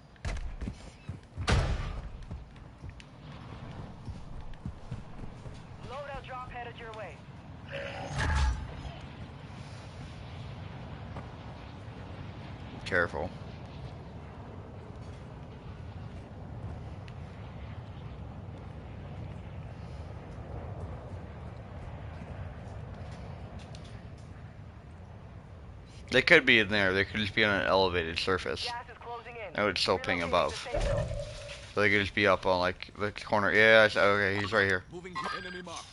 Loadout drop headed your way. Careful. They could be in there. They could just be on an elevated surface. Gas is closing in. I would still ping Relocating above. to safe zone. So they could just be up on like the corner. Yeah, okay, he's right here. Moving enemy marked.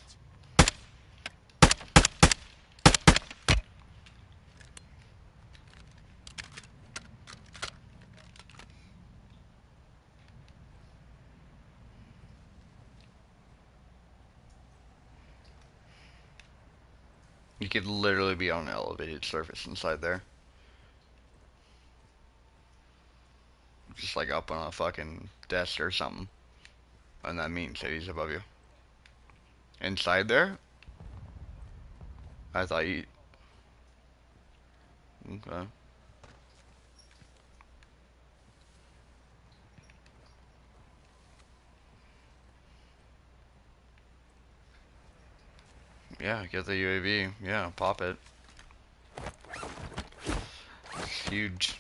You could literally be on an elevated surface inside there. just like up on a fucking desk or something. And that means that he's above you. Inside there? I thought you... Okay. Yeah, get the UAV. Yeah, pop it. It's huge.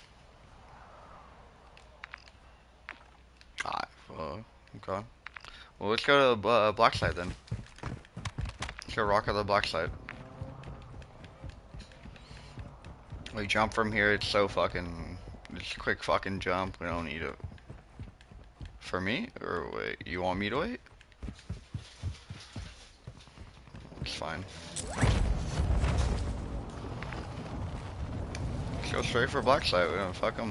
Okay. Well, let's go to the black side then. Let's go rock at the black side. We jump from here, it's so fucking... It's a quick fucking jump, we don't need it. For me? Or wait, you want me to wait? It's fine. Let's go straight for black site, we don't fuck them.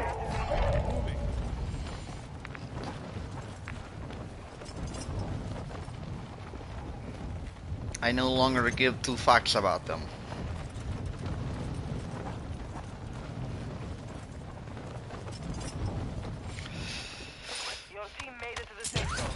I no longer give two fucks about them. Your team made it to the safe zone.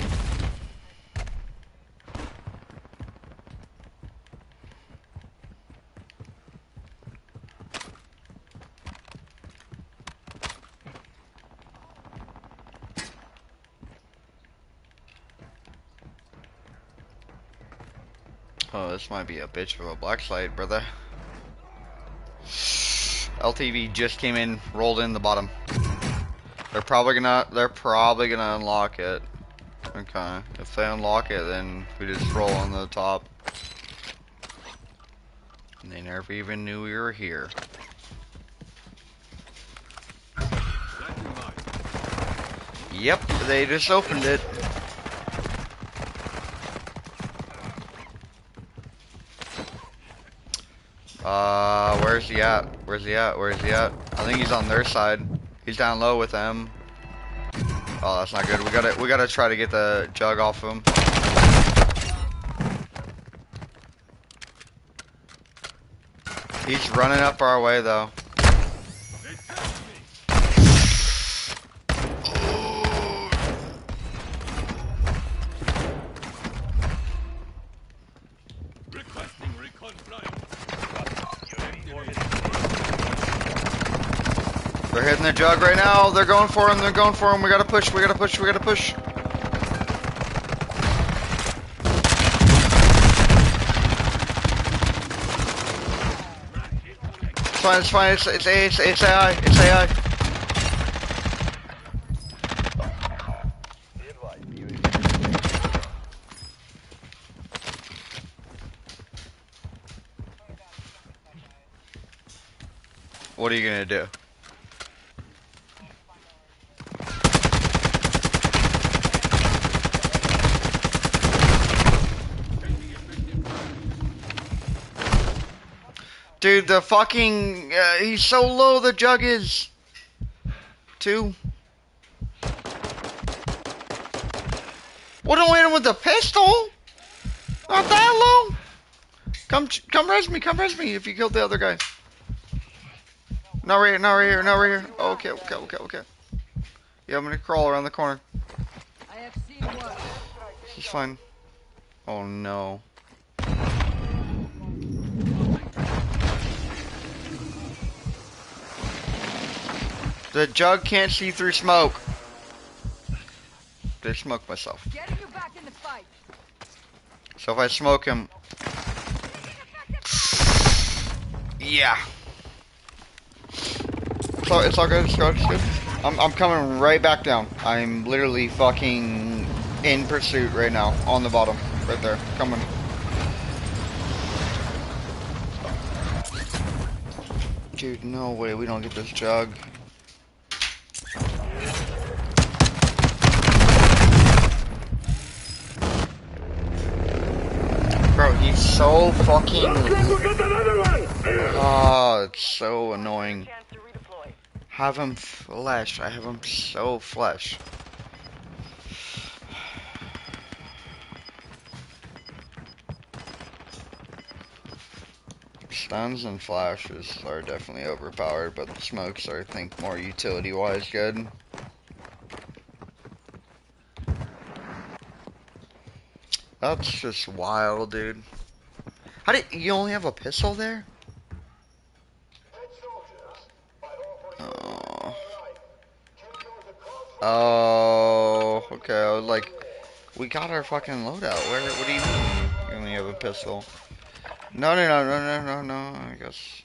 Oh, this might be a bitch of a black site, brother. LTV just came in, rolled in the bottom. They're probably gonna unlock it. Okay. If they unlock it, then we just roll on the top. And they never even knew we were here. Yep, they just opened it. Where's he at? Where's he at? Where's he at? I think he's on their side. He's down low with them. Oh, that's not good. We gotta try to get the jug off of him. He's running up our way though. They're hitting the jug right now. They're going for him. They're going for him. We gotta push. We gotta push. We gotta push. It's fine. It's fine. It's AI. It's AI. What are you gonna do? Dude, the fucking, he's so low, the jug is. 2. What, don't hit him with the pistol? Not that low? Come res me if you killed the other guy. Not right here, not right here, not right here. Oh, okay. Yeah, I'm gonna crawl around the corner. I have seen one. He's fine. Oh no. The jug can't see through smoke. They smoked myself. Getting you back in the fight. So if I smoke him... Yeah. So it's all good, it's good. I'm coming right back down. I'm literally fucking in pursuit right now. On the bottom. Right there. Coming. Dude, no way we don't get this jug. Bro, he's so fucking... Oh, it's so annoying. Chance to redeploy. Have him flesh. I have him so flesh. Stuns and flashes are definitely overpowered, but the smokes are, I think, more utility-wise good. That's just wild, dude. How did you only have a pistol there? Dead soldiers might offer you a life Oh. for a life. Kill those across from Oh, okay. I was like, we got our fucking loadout. Where? What do you mean? You only have a pistol? No, no, no, no, no, no, no. I guess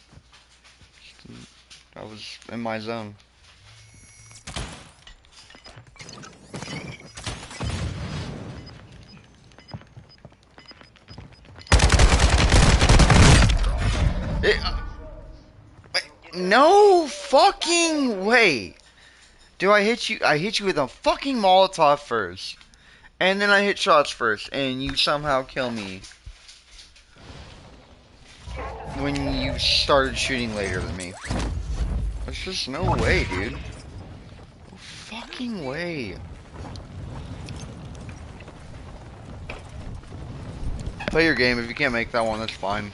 I was in my zone. It, no fucking way. Do I hit you? I hit you with a fucking Molotov first. And then I hit shots first. And you somehow kill me. When you started shooting later than me. There's just no way, dude. No fucking way. Play your game. If you can't make that one, that's fine.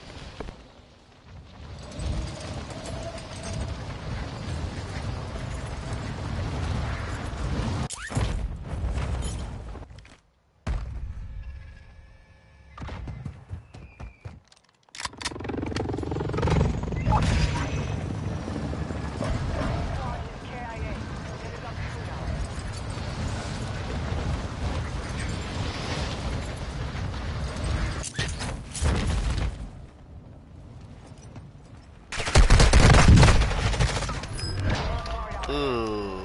Ooh.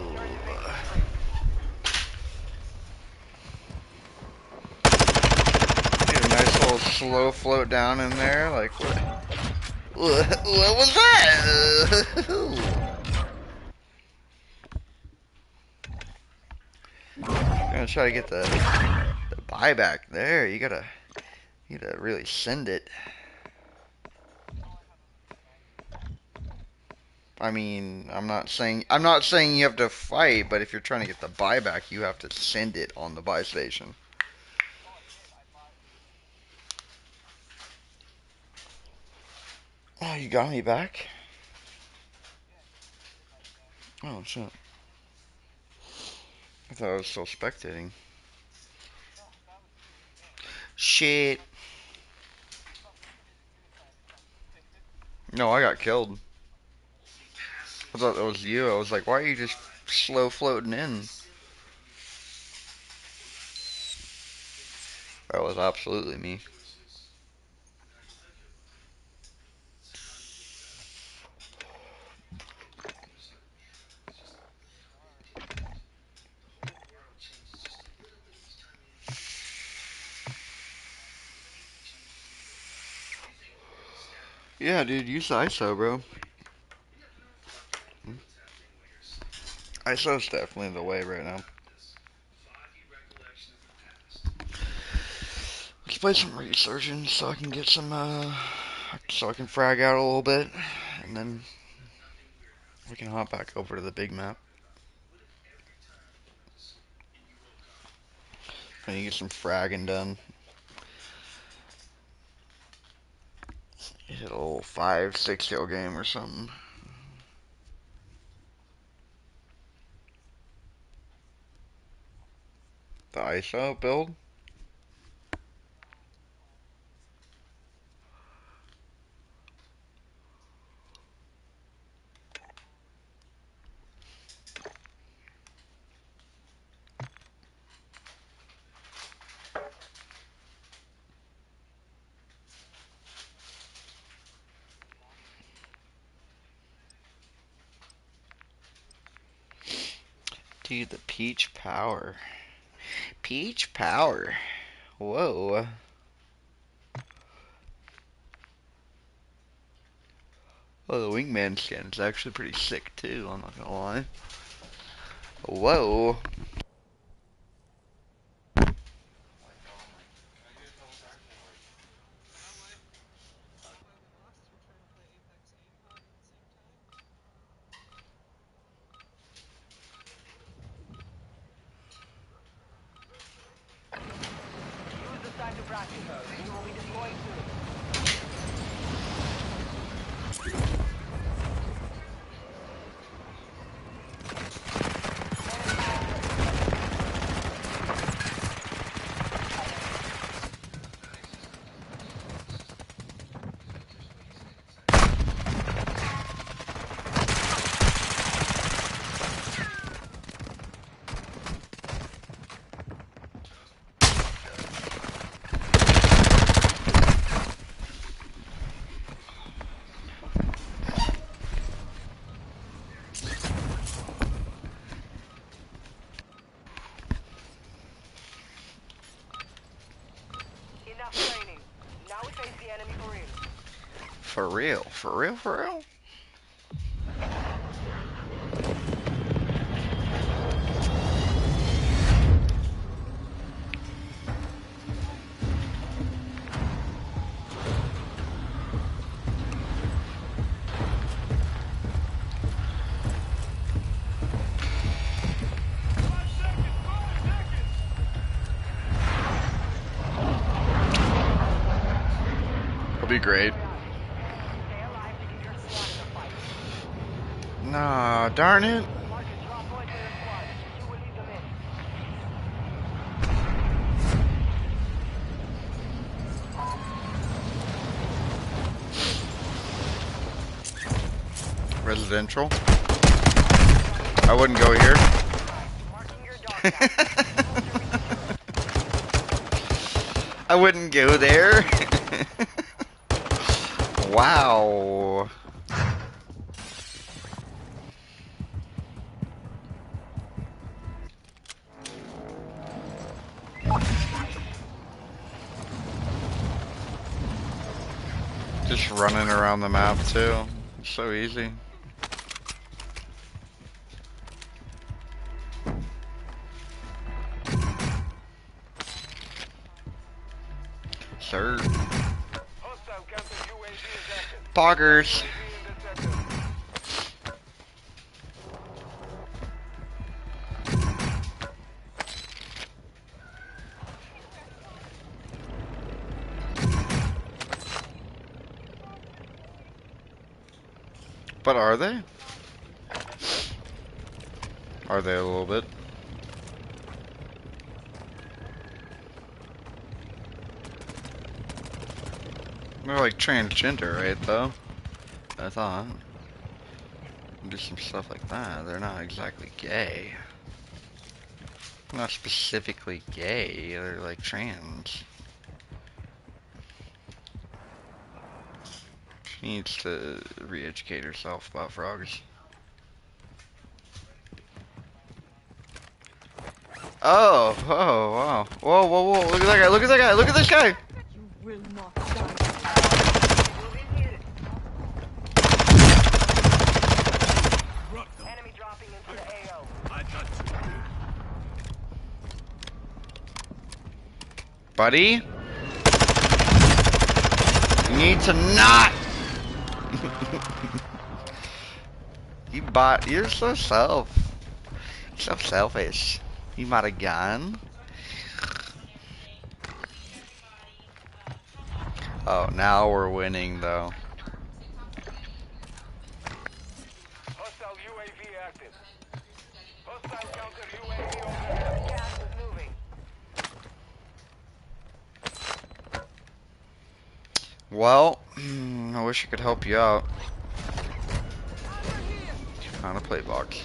Dude, a nice little slow float down in there. Like, what was that? I'm gonna try to get the buyback there. You gotta really send it. I mean, I'm not saying you have to fight, but if you're trying to get the buyback, you have to send it on the buy station. Oh, you got me back? Oh, shit. I thought I was still spectating. Shit. No, I got killed. I thought that was you. I was like, why are you just slow floating in? That was absolutely me. Yeah, dude, use the ISO, bro. ISO's definitely the way right now. Let's play some Resurgence so I can get some, so I can frag out a little bit, and then we can hop back over to the big map. I need to get some fragging done. Hit a little 5-6 kill game or something. The ISO build? Dude, the Peach Power. Peach Power. Whoa. Oh, the Wingman skin is actually pretty sick too, I'm not gonna lie. Whoa. Use this time to practice. You will be deploying soon. Enough training. Now we face the enemy for real. For real, for real, for real. It'll be great. Stay alive to give your squad in the fight. Nah, darn it. Mark a drop point for your squad. You will lead them in. Residential. I wouldn't go here. Marking your dog tag. I wouldn't go there. Wow. Just running around the map too. It's so easy. Sir. Hostile counter UAV is active. Poggers. UAV in the sector. But are they? Are they a little bit? They're like transgender, right, though? I thought. Do some stuff like that. They're not exactly gay. Not specifically gay, they're like trans. She needs to re-educate herself about frogs. Oh, oh, wow. Whoa, whoa, whoa, look at that guy, look at that guy, look at this guy! You will not die. Rock them. Enemy dropping into the AO. I got you. Buddy? You need to not! You're so so selfish. You bought a gun? Oh, now we're winning though. Hostile UAV active. Hostile counter UAV overhead. Gas is moving. Well, I wish I could help you out. Found a play box.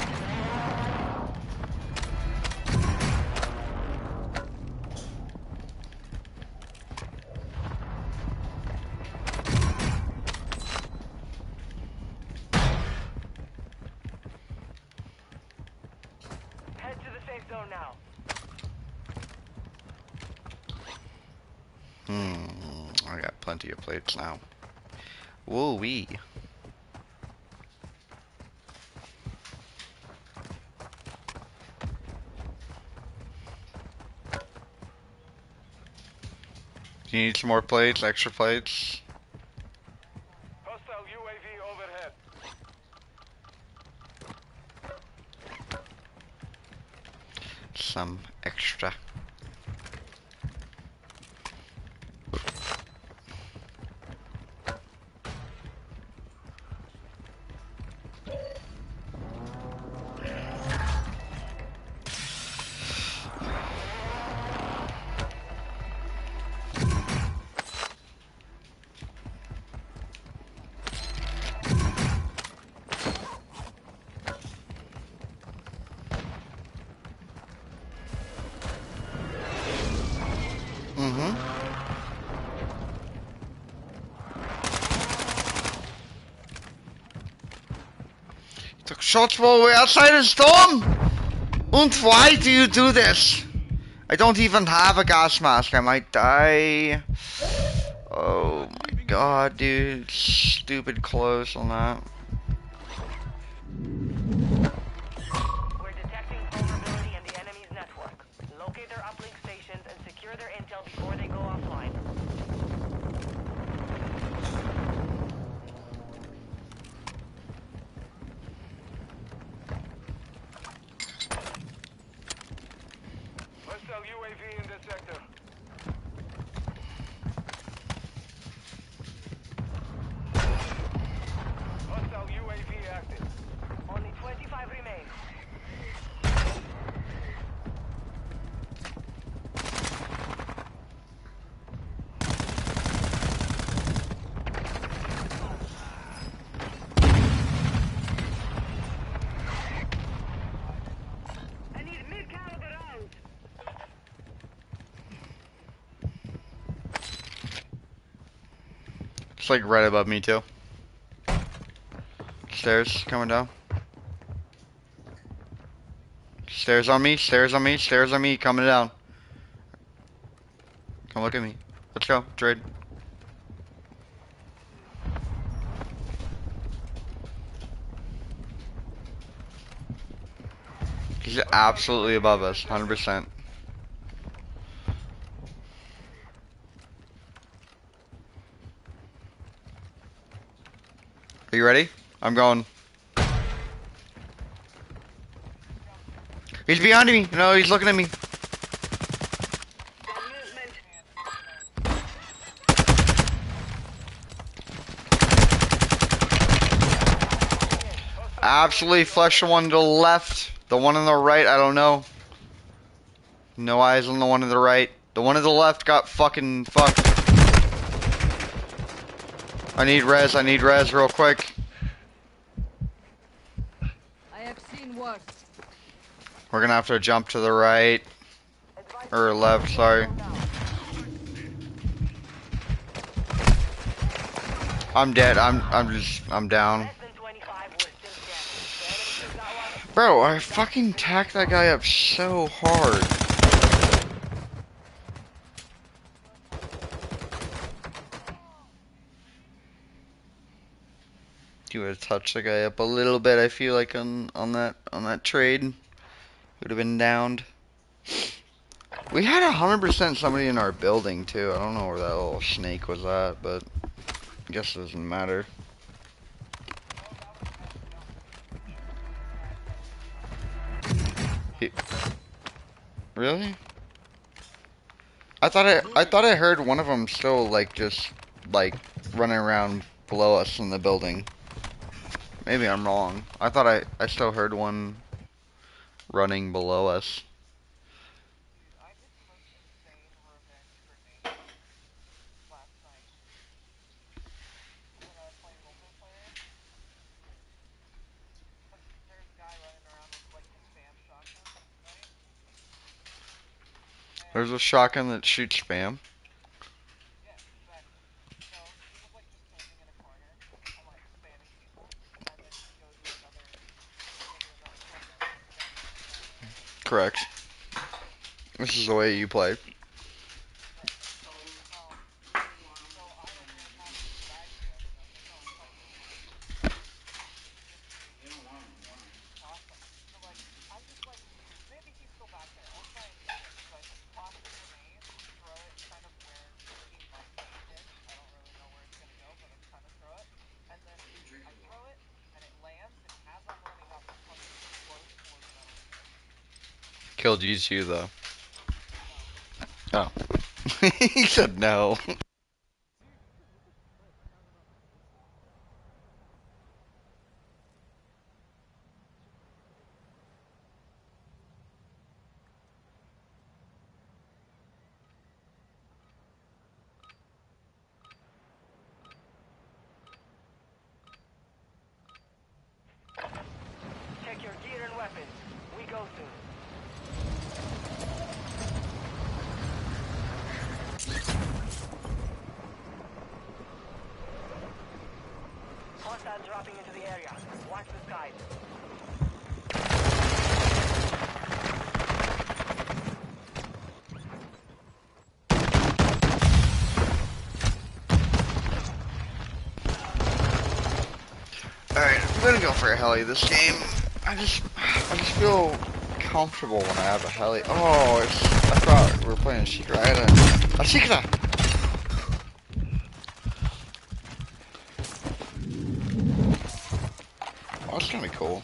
Head to the safe zone now. I got plenty of plates now. Woo-wee. Do you need some more plates, extra plates? Hostile UAV overhead. Some extra. Shots while we're outside a storm? And why do you do this? I don't even have a gas mask. I might die. Oh my god, dude. Stupid close on that. We're detecting vulnerability in the enemy's network. Locate their uplink stations and secure their intel before they go offline. Hostile UAV in this sector. Hostile UAV active. Only 25 remain. I need mid-caliber rounds. It's like right above me too. Stairs coming down. Stairs on me, stairs on me, stairs on me, coming down. Come look at me. Let's go, trade. He's absolutely above us, 100%. Are you ready? I'm going. He's behind me. No, he's looking at me. Absolutely flushed the one to the left. The one on the right, I don't know. No eyes on the one to the right. The one to the left got fucking fucked. I need res real quick. I have seen worse. We're gonna have to jump to the right. Or left, sorry. I'm dead. I'm down. Less than 25 were still standing. The enemy took that one. Bro, I fucking tacked that guy up so hard. You would have touched the guy up a little bit, I feel like on that trade. Would have been downed. We had 100% somebody in our building too. I don't know where that little snake was at, but I guess it doesn't matter. Really? I thought I heard one of them still like just like running around below us in the building. Maybe I'm wrong. I thought I still heard one running below us. There's a shotgun that shoots spam. Correct. This is the way you play. Killed you too, though. Oh. He said no. Check your gear and weapons. We go soon. Hostiles dropping into the area. Watch the skies. gonna go for a heli this game. I just feel comfortable when I have a heli. Oh, I thought we were playing a secret. I had a secret. Oh, that's gonna be cool.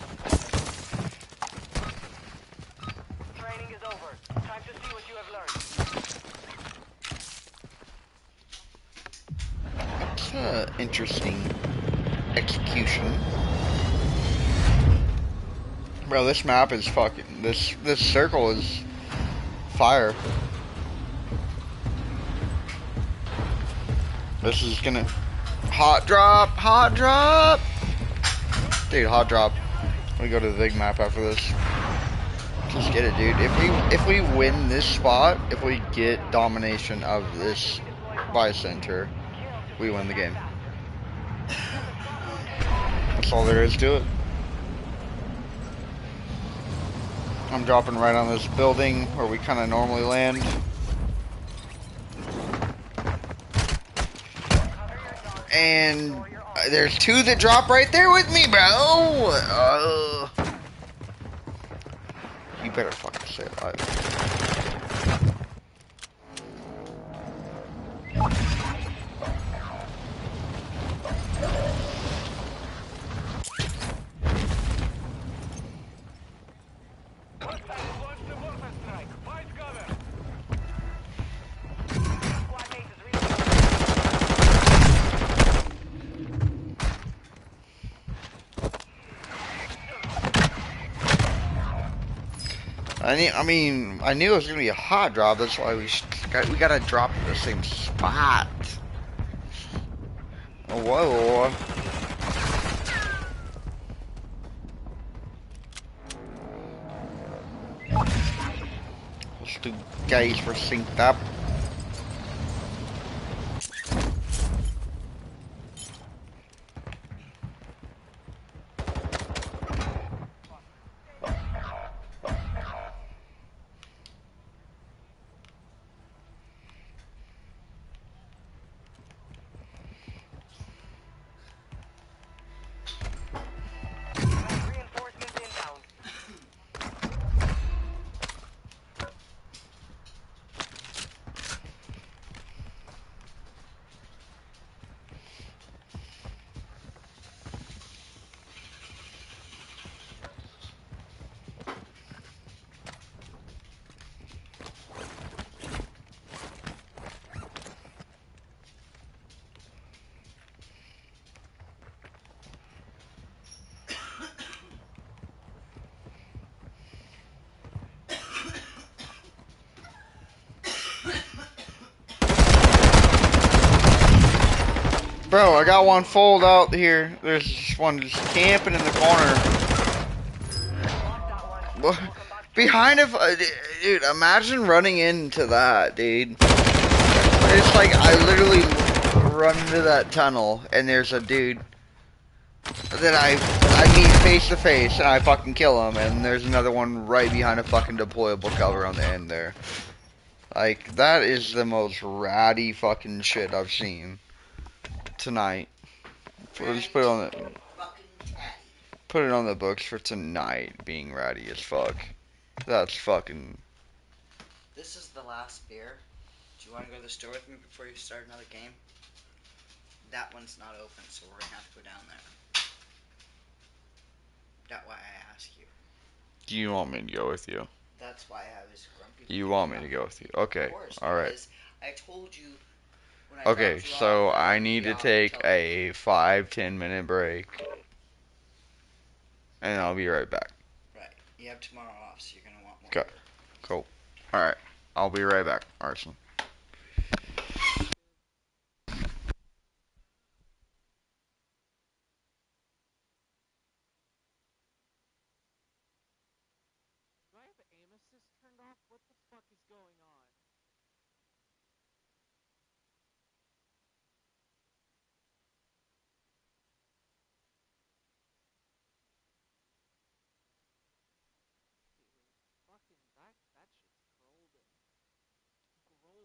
Training is over. Time to see what you have learned. That's interesting execution. Bro, this map is fucking, this circle is fire. This is gonna, hot drop. Dude, hot drop. We go to the big map after this. Just get it, dude. If we win this spot, if we get domination of this by center, we win the game. That's all there is to it. I'm dropping right on this building where we kind of normally land. And there's two that drop right there with me, bro. You better fucking stay alive. I knew it was gonna be a hot drop. That's why we gotta drop at the same spot. Oh, whoa. Those two guys were synced up. Reinforcements inbound. Bro, I got one fold out here. There's just one just camping in the corner. What? Behind it, dude, imagine running into that, dude. It's like I literally run into that tunnel and there's a dude that I meet face to face and I fucking kill him, and there's another one right behind a fucking deployable cover on the end there. Like, that is the most ratty fucking shit I've seen tonight. We'll just put it on the books for tonight, being ratty as fuck. That's fucking. This is the last beer. Do you want to go to the store with me before you start another game? That one's not open, so we're gonna have to go down there. That's why I ask you. Do you want me to go with you? That's why I was grumpy. You want me to go with you? Okay. Of course, Alright. I told you when I Okay, dropped you so off, I need to yeah, take a 5-10 minute break. And I'll be right back. Right. You have tomorrow off, so you're gonna want more. Okay. Cool. Alright. I'll be right back, Arsenal. Do I have aim assist turned off? What the fuck is going on? Fucking that shit's golden.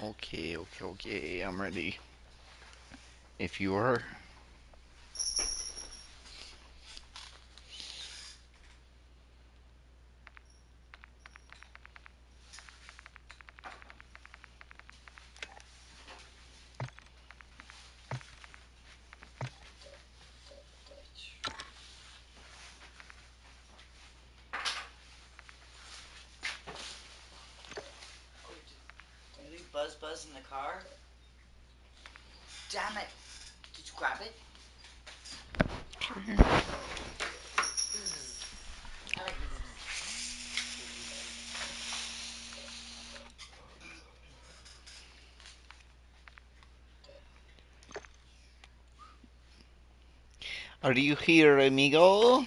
Okay, I'm ready. If you are. You leave Buzz in the car? Damn it! Did you grab it? Are you here, amigo?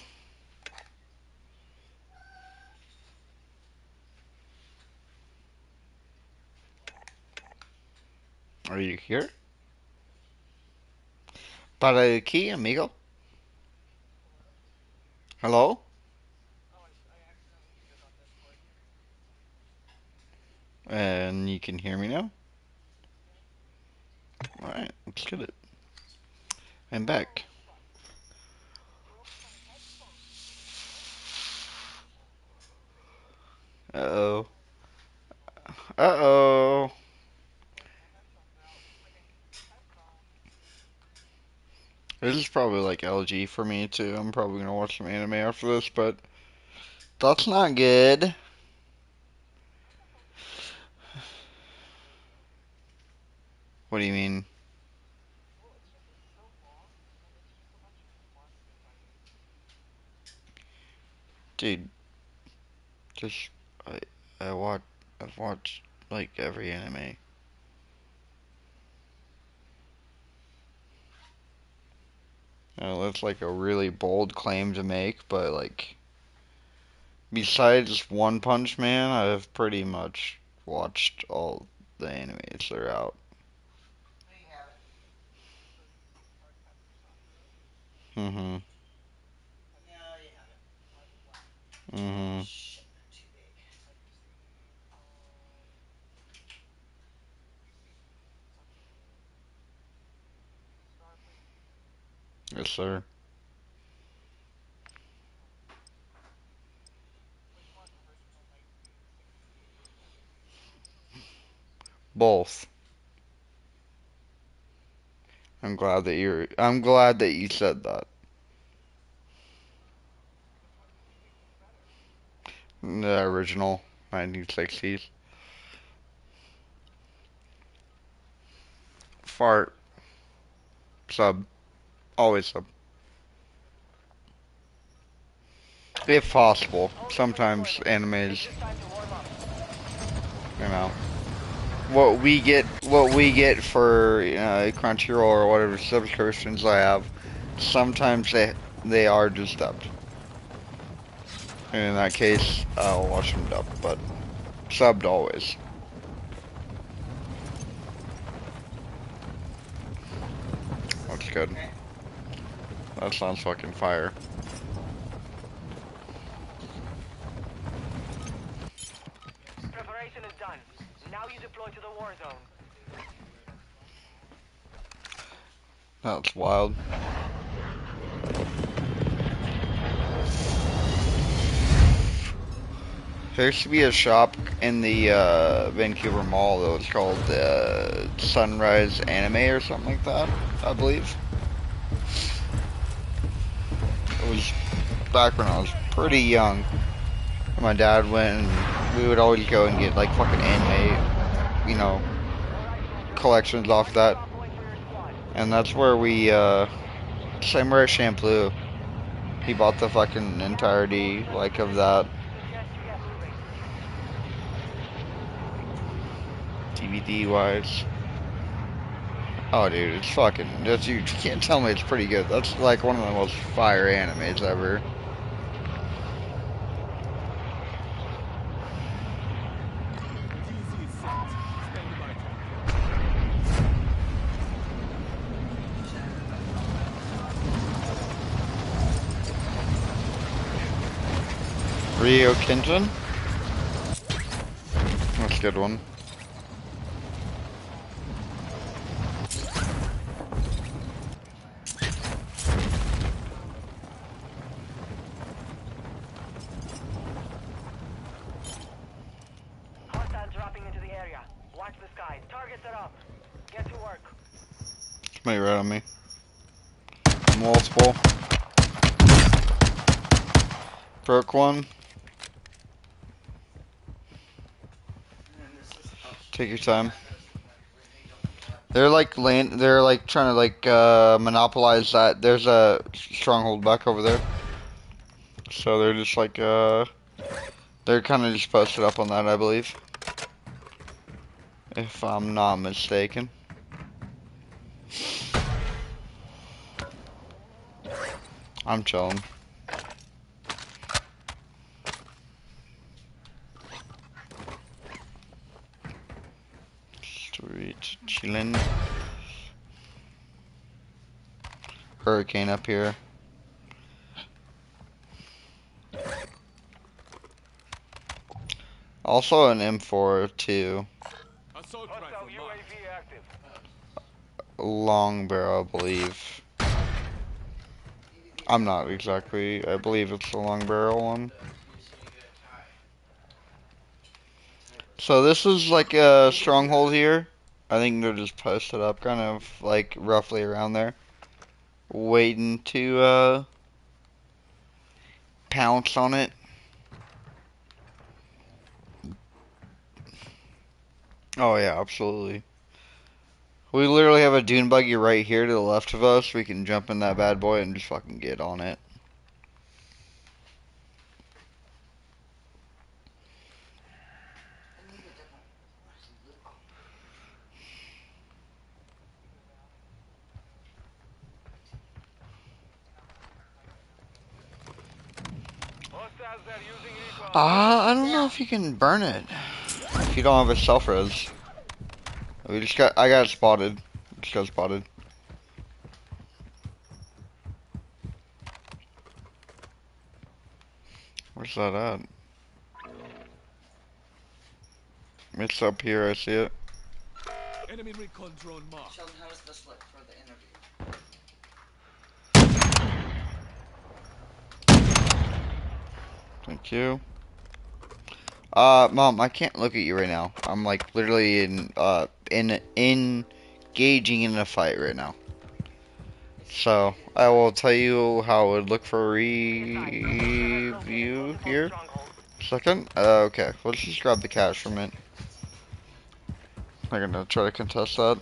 Are you here? Para aquí, amigo? Hello? And you can hear me now? Alright, let's get it. I'm back. Uh-oh. Uh-oh. This is probably like LG for me too. I'm probably gonna watch some anime after this, but that's not good. What do you mean? Dude, just I've watched like every anime. That's like a really bold claim to make, but like besides One Punch Man, I've pretty much watched all the animes that are out. Mm-hmm. Mm-hmm. Yes, sir. Both. I'm glad that you said that. The original 1960s. Fart. Sub. Always sub. If possible. Sometimes animes, you know, what we get for Crunchyroll or whatever subscriptions I have, sometimes they are just dubbed. And in that case, I'll watch them dubbed, but subbed always. That's good. That sounds fucking fire. Preparation is done. Now you deploy to the war zone. That's wild. There used to be a shop in the Vancouver Mall that was called Sunrise Anime or something like that, I believe. It was back when I was pretty young. My dad went and we would always go and get like fucking anime, you know, collections off that. And that's where we, Samurai Champloo, he bought the fucking entirety, like, of that. DVD-wise. Oh, dude, it's fucking, you can't tell me it's pretty good. That's, like, one of the most fire animes ever. Rio Kenshin? That's a good one. dropping into the area. Watch the skies. Targets are up. Get to work. Somebody right on me. Multiple. Broke one. Take your time. They're like they're like trying to like monopolize that. There's a stronghold back over there. So they're just like they're kind of just posted up on that, I believe. If I'm not mistaken. I'm chilling. Street chilling. Hurricane up here. Also an M4 too. Hostile UAV active. Long barrel, I believe. I'm not exactly. I believe it's the long barrel one. So this is like a stronghold here. I think they're just posted up, kind of like roughly around there, waiting to pounce on it. Oh yeah, absolutely. We literally have a dune buggy right here to the left of us. We can jump in that bad boy and just fucking get on it. Hostiles are using recon. I don't know if you can burn it if you don't have a self-res. I got spotted. Just got spotted. Where's that at? It's up here, I see it. Enemy recon drone marked. Sheldon, how does this look for the interview? Thank you. Mom, I can't look at you right now. I'm like literally engaging in a fight right now. So I will tell you how it would look for review here. Second. Okay. Let's just grab the cash from it. I'm gonna try to contest that.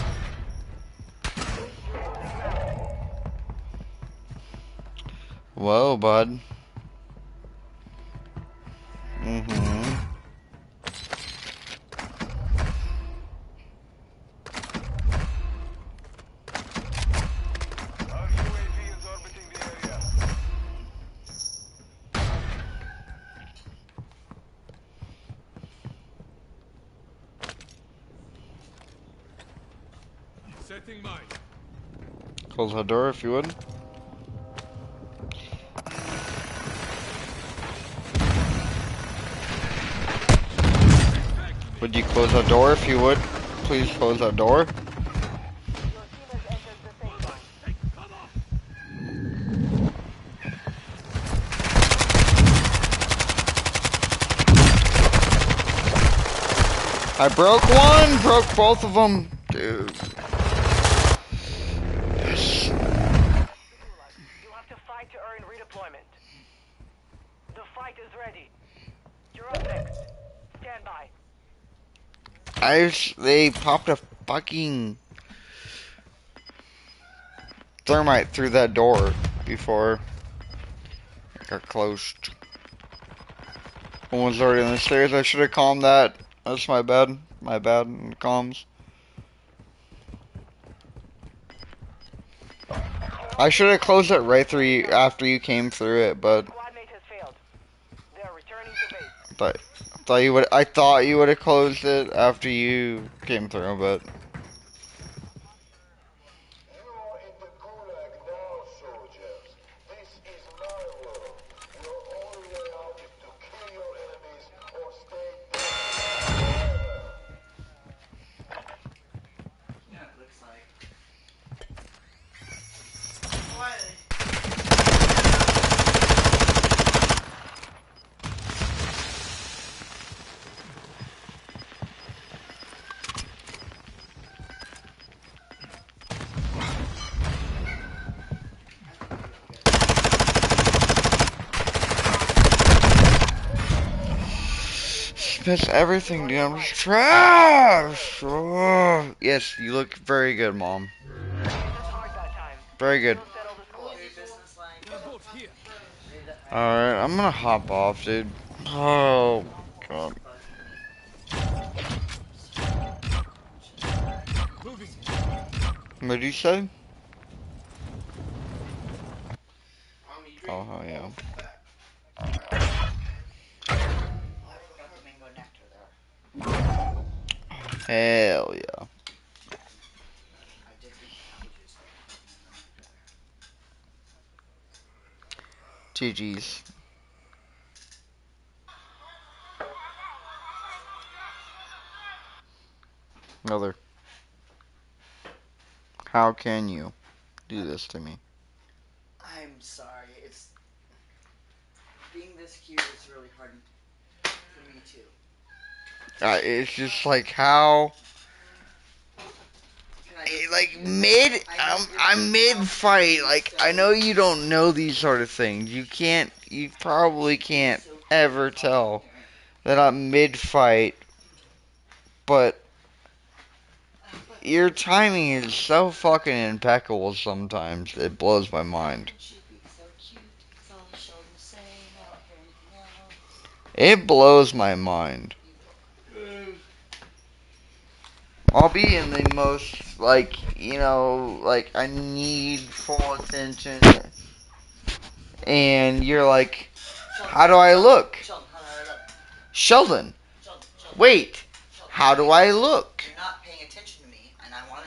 Whoa, bud. Our UAV is orbiting the area. Setting mine. Close that door if you would. Would you close that door if you would? Please close that door. I broke one, broke both of them. Dude. Yes. You have to fight to earn redeployment. The fight is ready. You're up next. Stand by. They popped a fucking thermite through that door before it got closed. One was already on the stairs. I should have calmed that. That's my bad. My bad in the comms. I should have closed it right through you after you came through it, but Squadmate has failed. They are returning to base. I thought you would have closed it after you came through, but You're in the Gulag now, soldiers. This is my world. Your only way out is to kill your enemies or stay dead. Yeah, it looks like. What? just missed everything, dude. I'm just trash. Oh. Yes, you look very good, Mom. Very good. They're both here. Alright, I'm gonna hop off, dude. Oh, God. Moving. What did you say? Oh, yeah. Hell yeah. GG's. Mother. How can you do this to me? I'm sorry. It's being this cute is really hard for me too. It's just like how, like I'm mid fight. Like I know you don't know these sort of things. You probably can't ever tell that I'm mid fight, but your timing is so fucking impeccable sometimes. It blows my mind. It blows my mind. I'll be in the most, like, you know, like, I need full attention. And you're like, how do I look? Sheldon, wait, how do I look?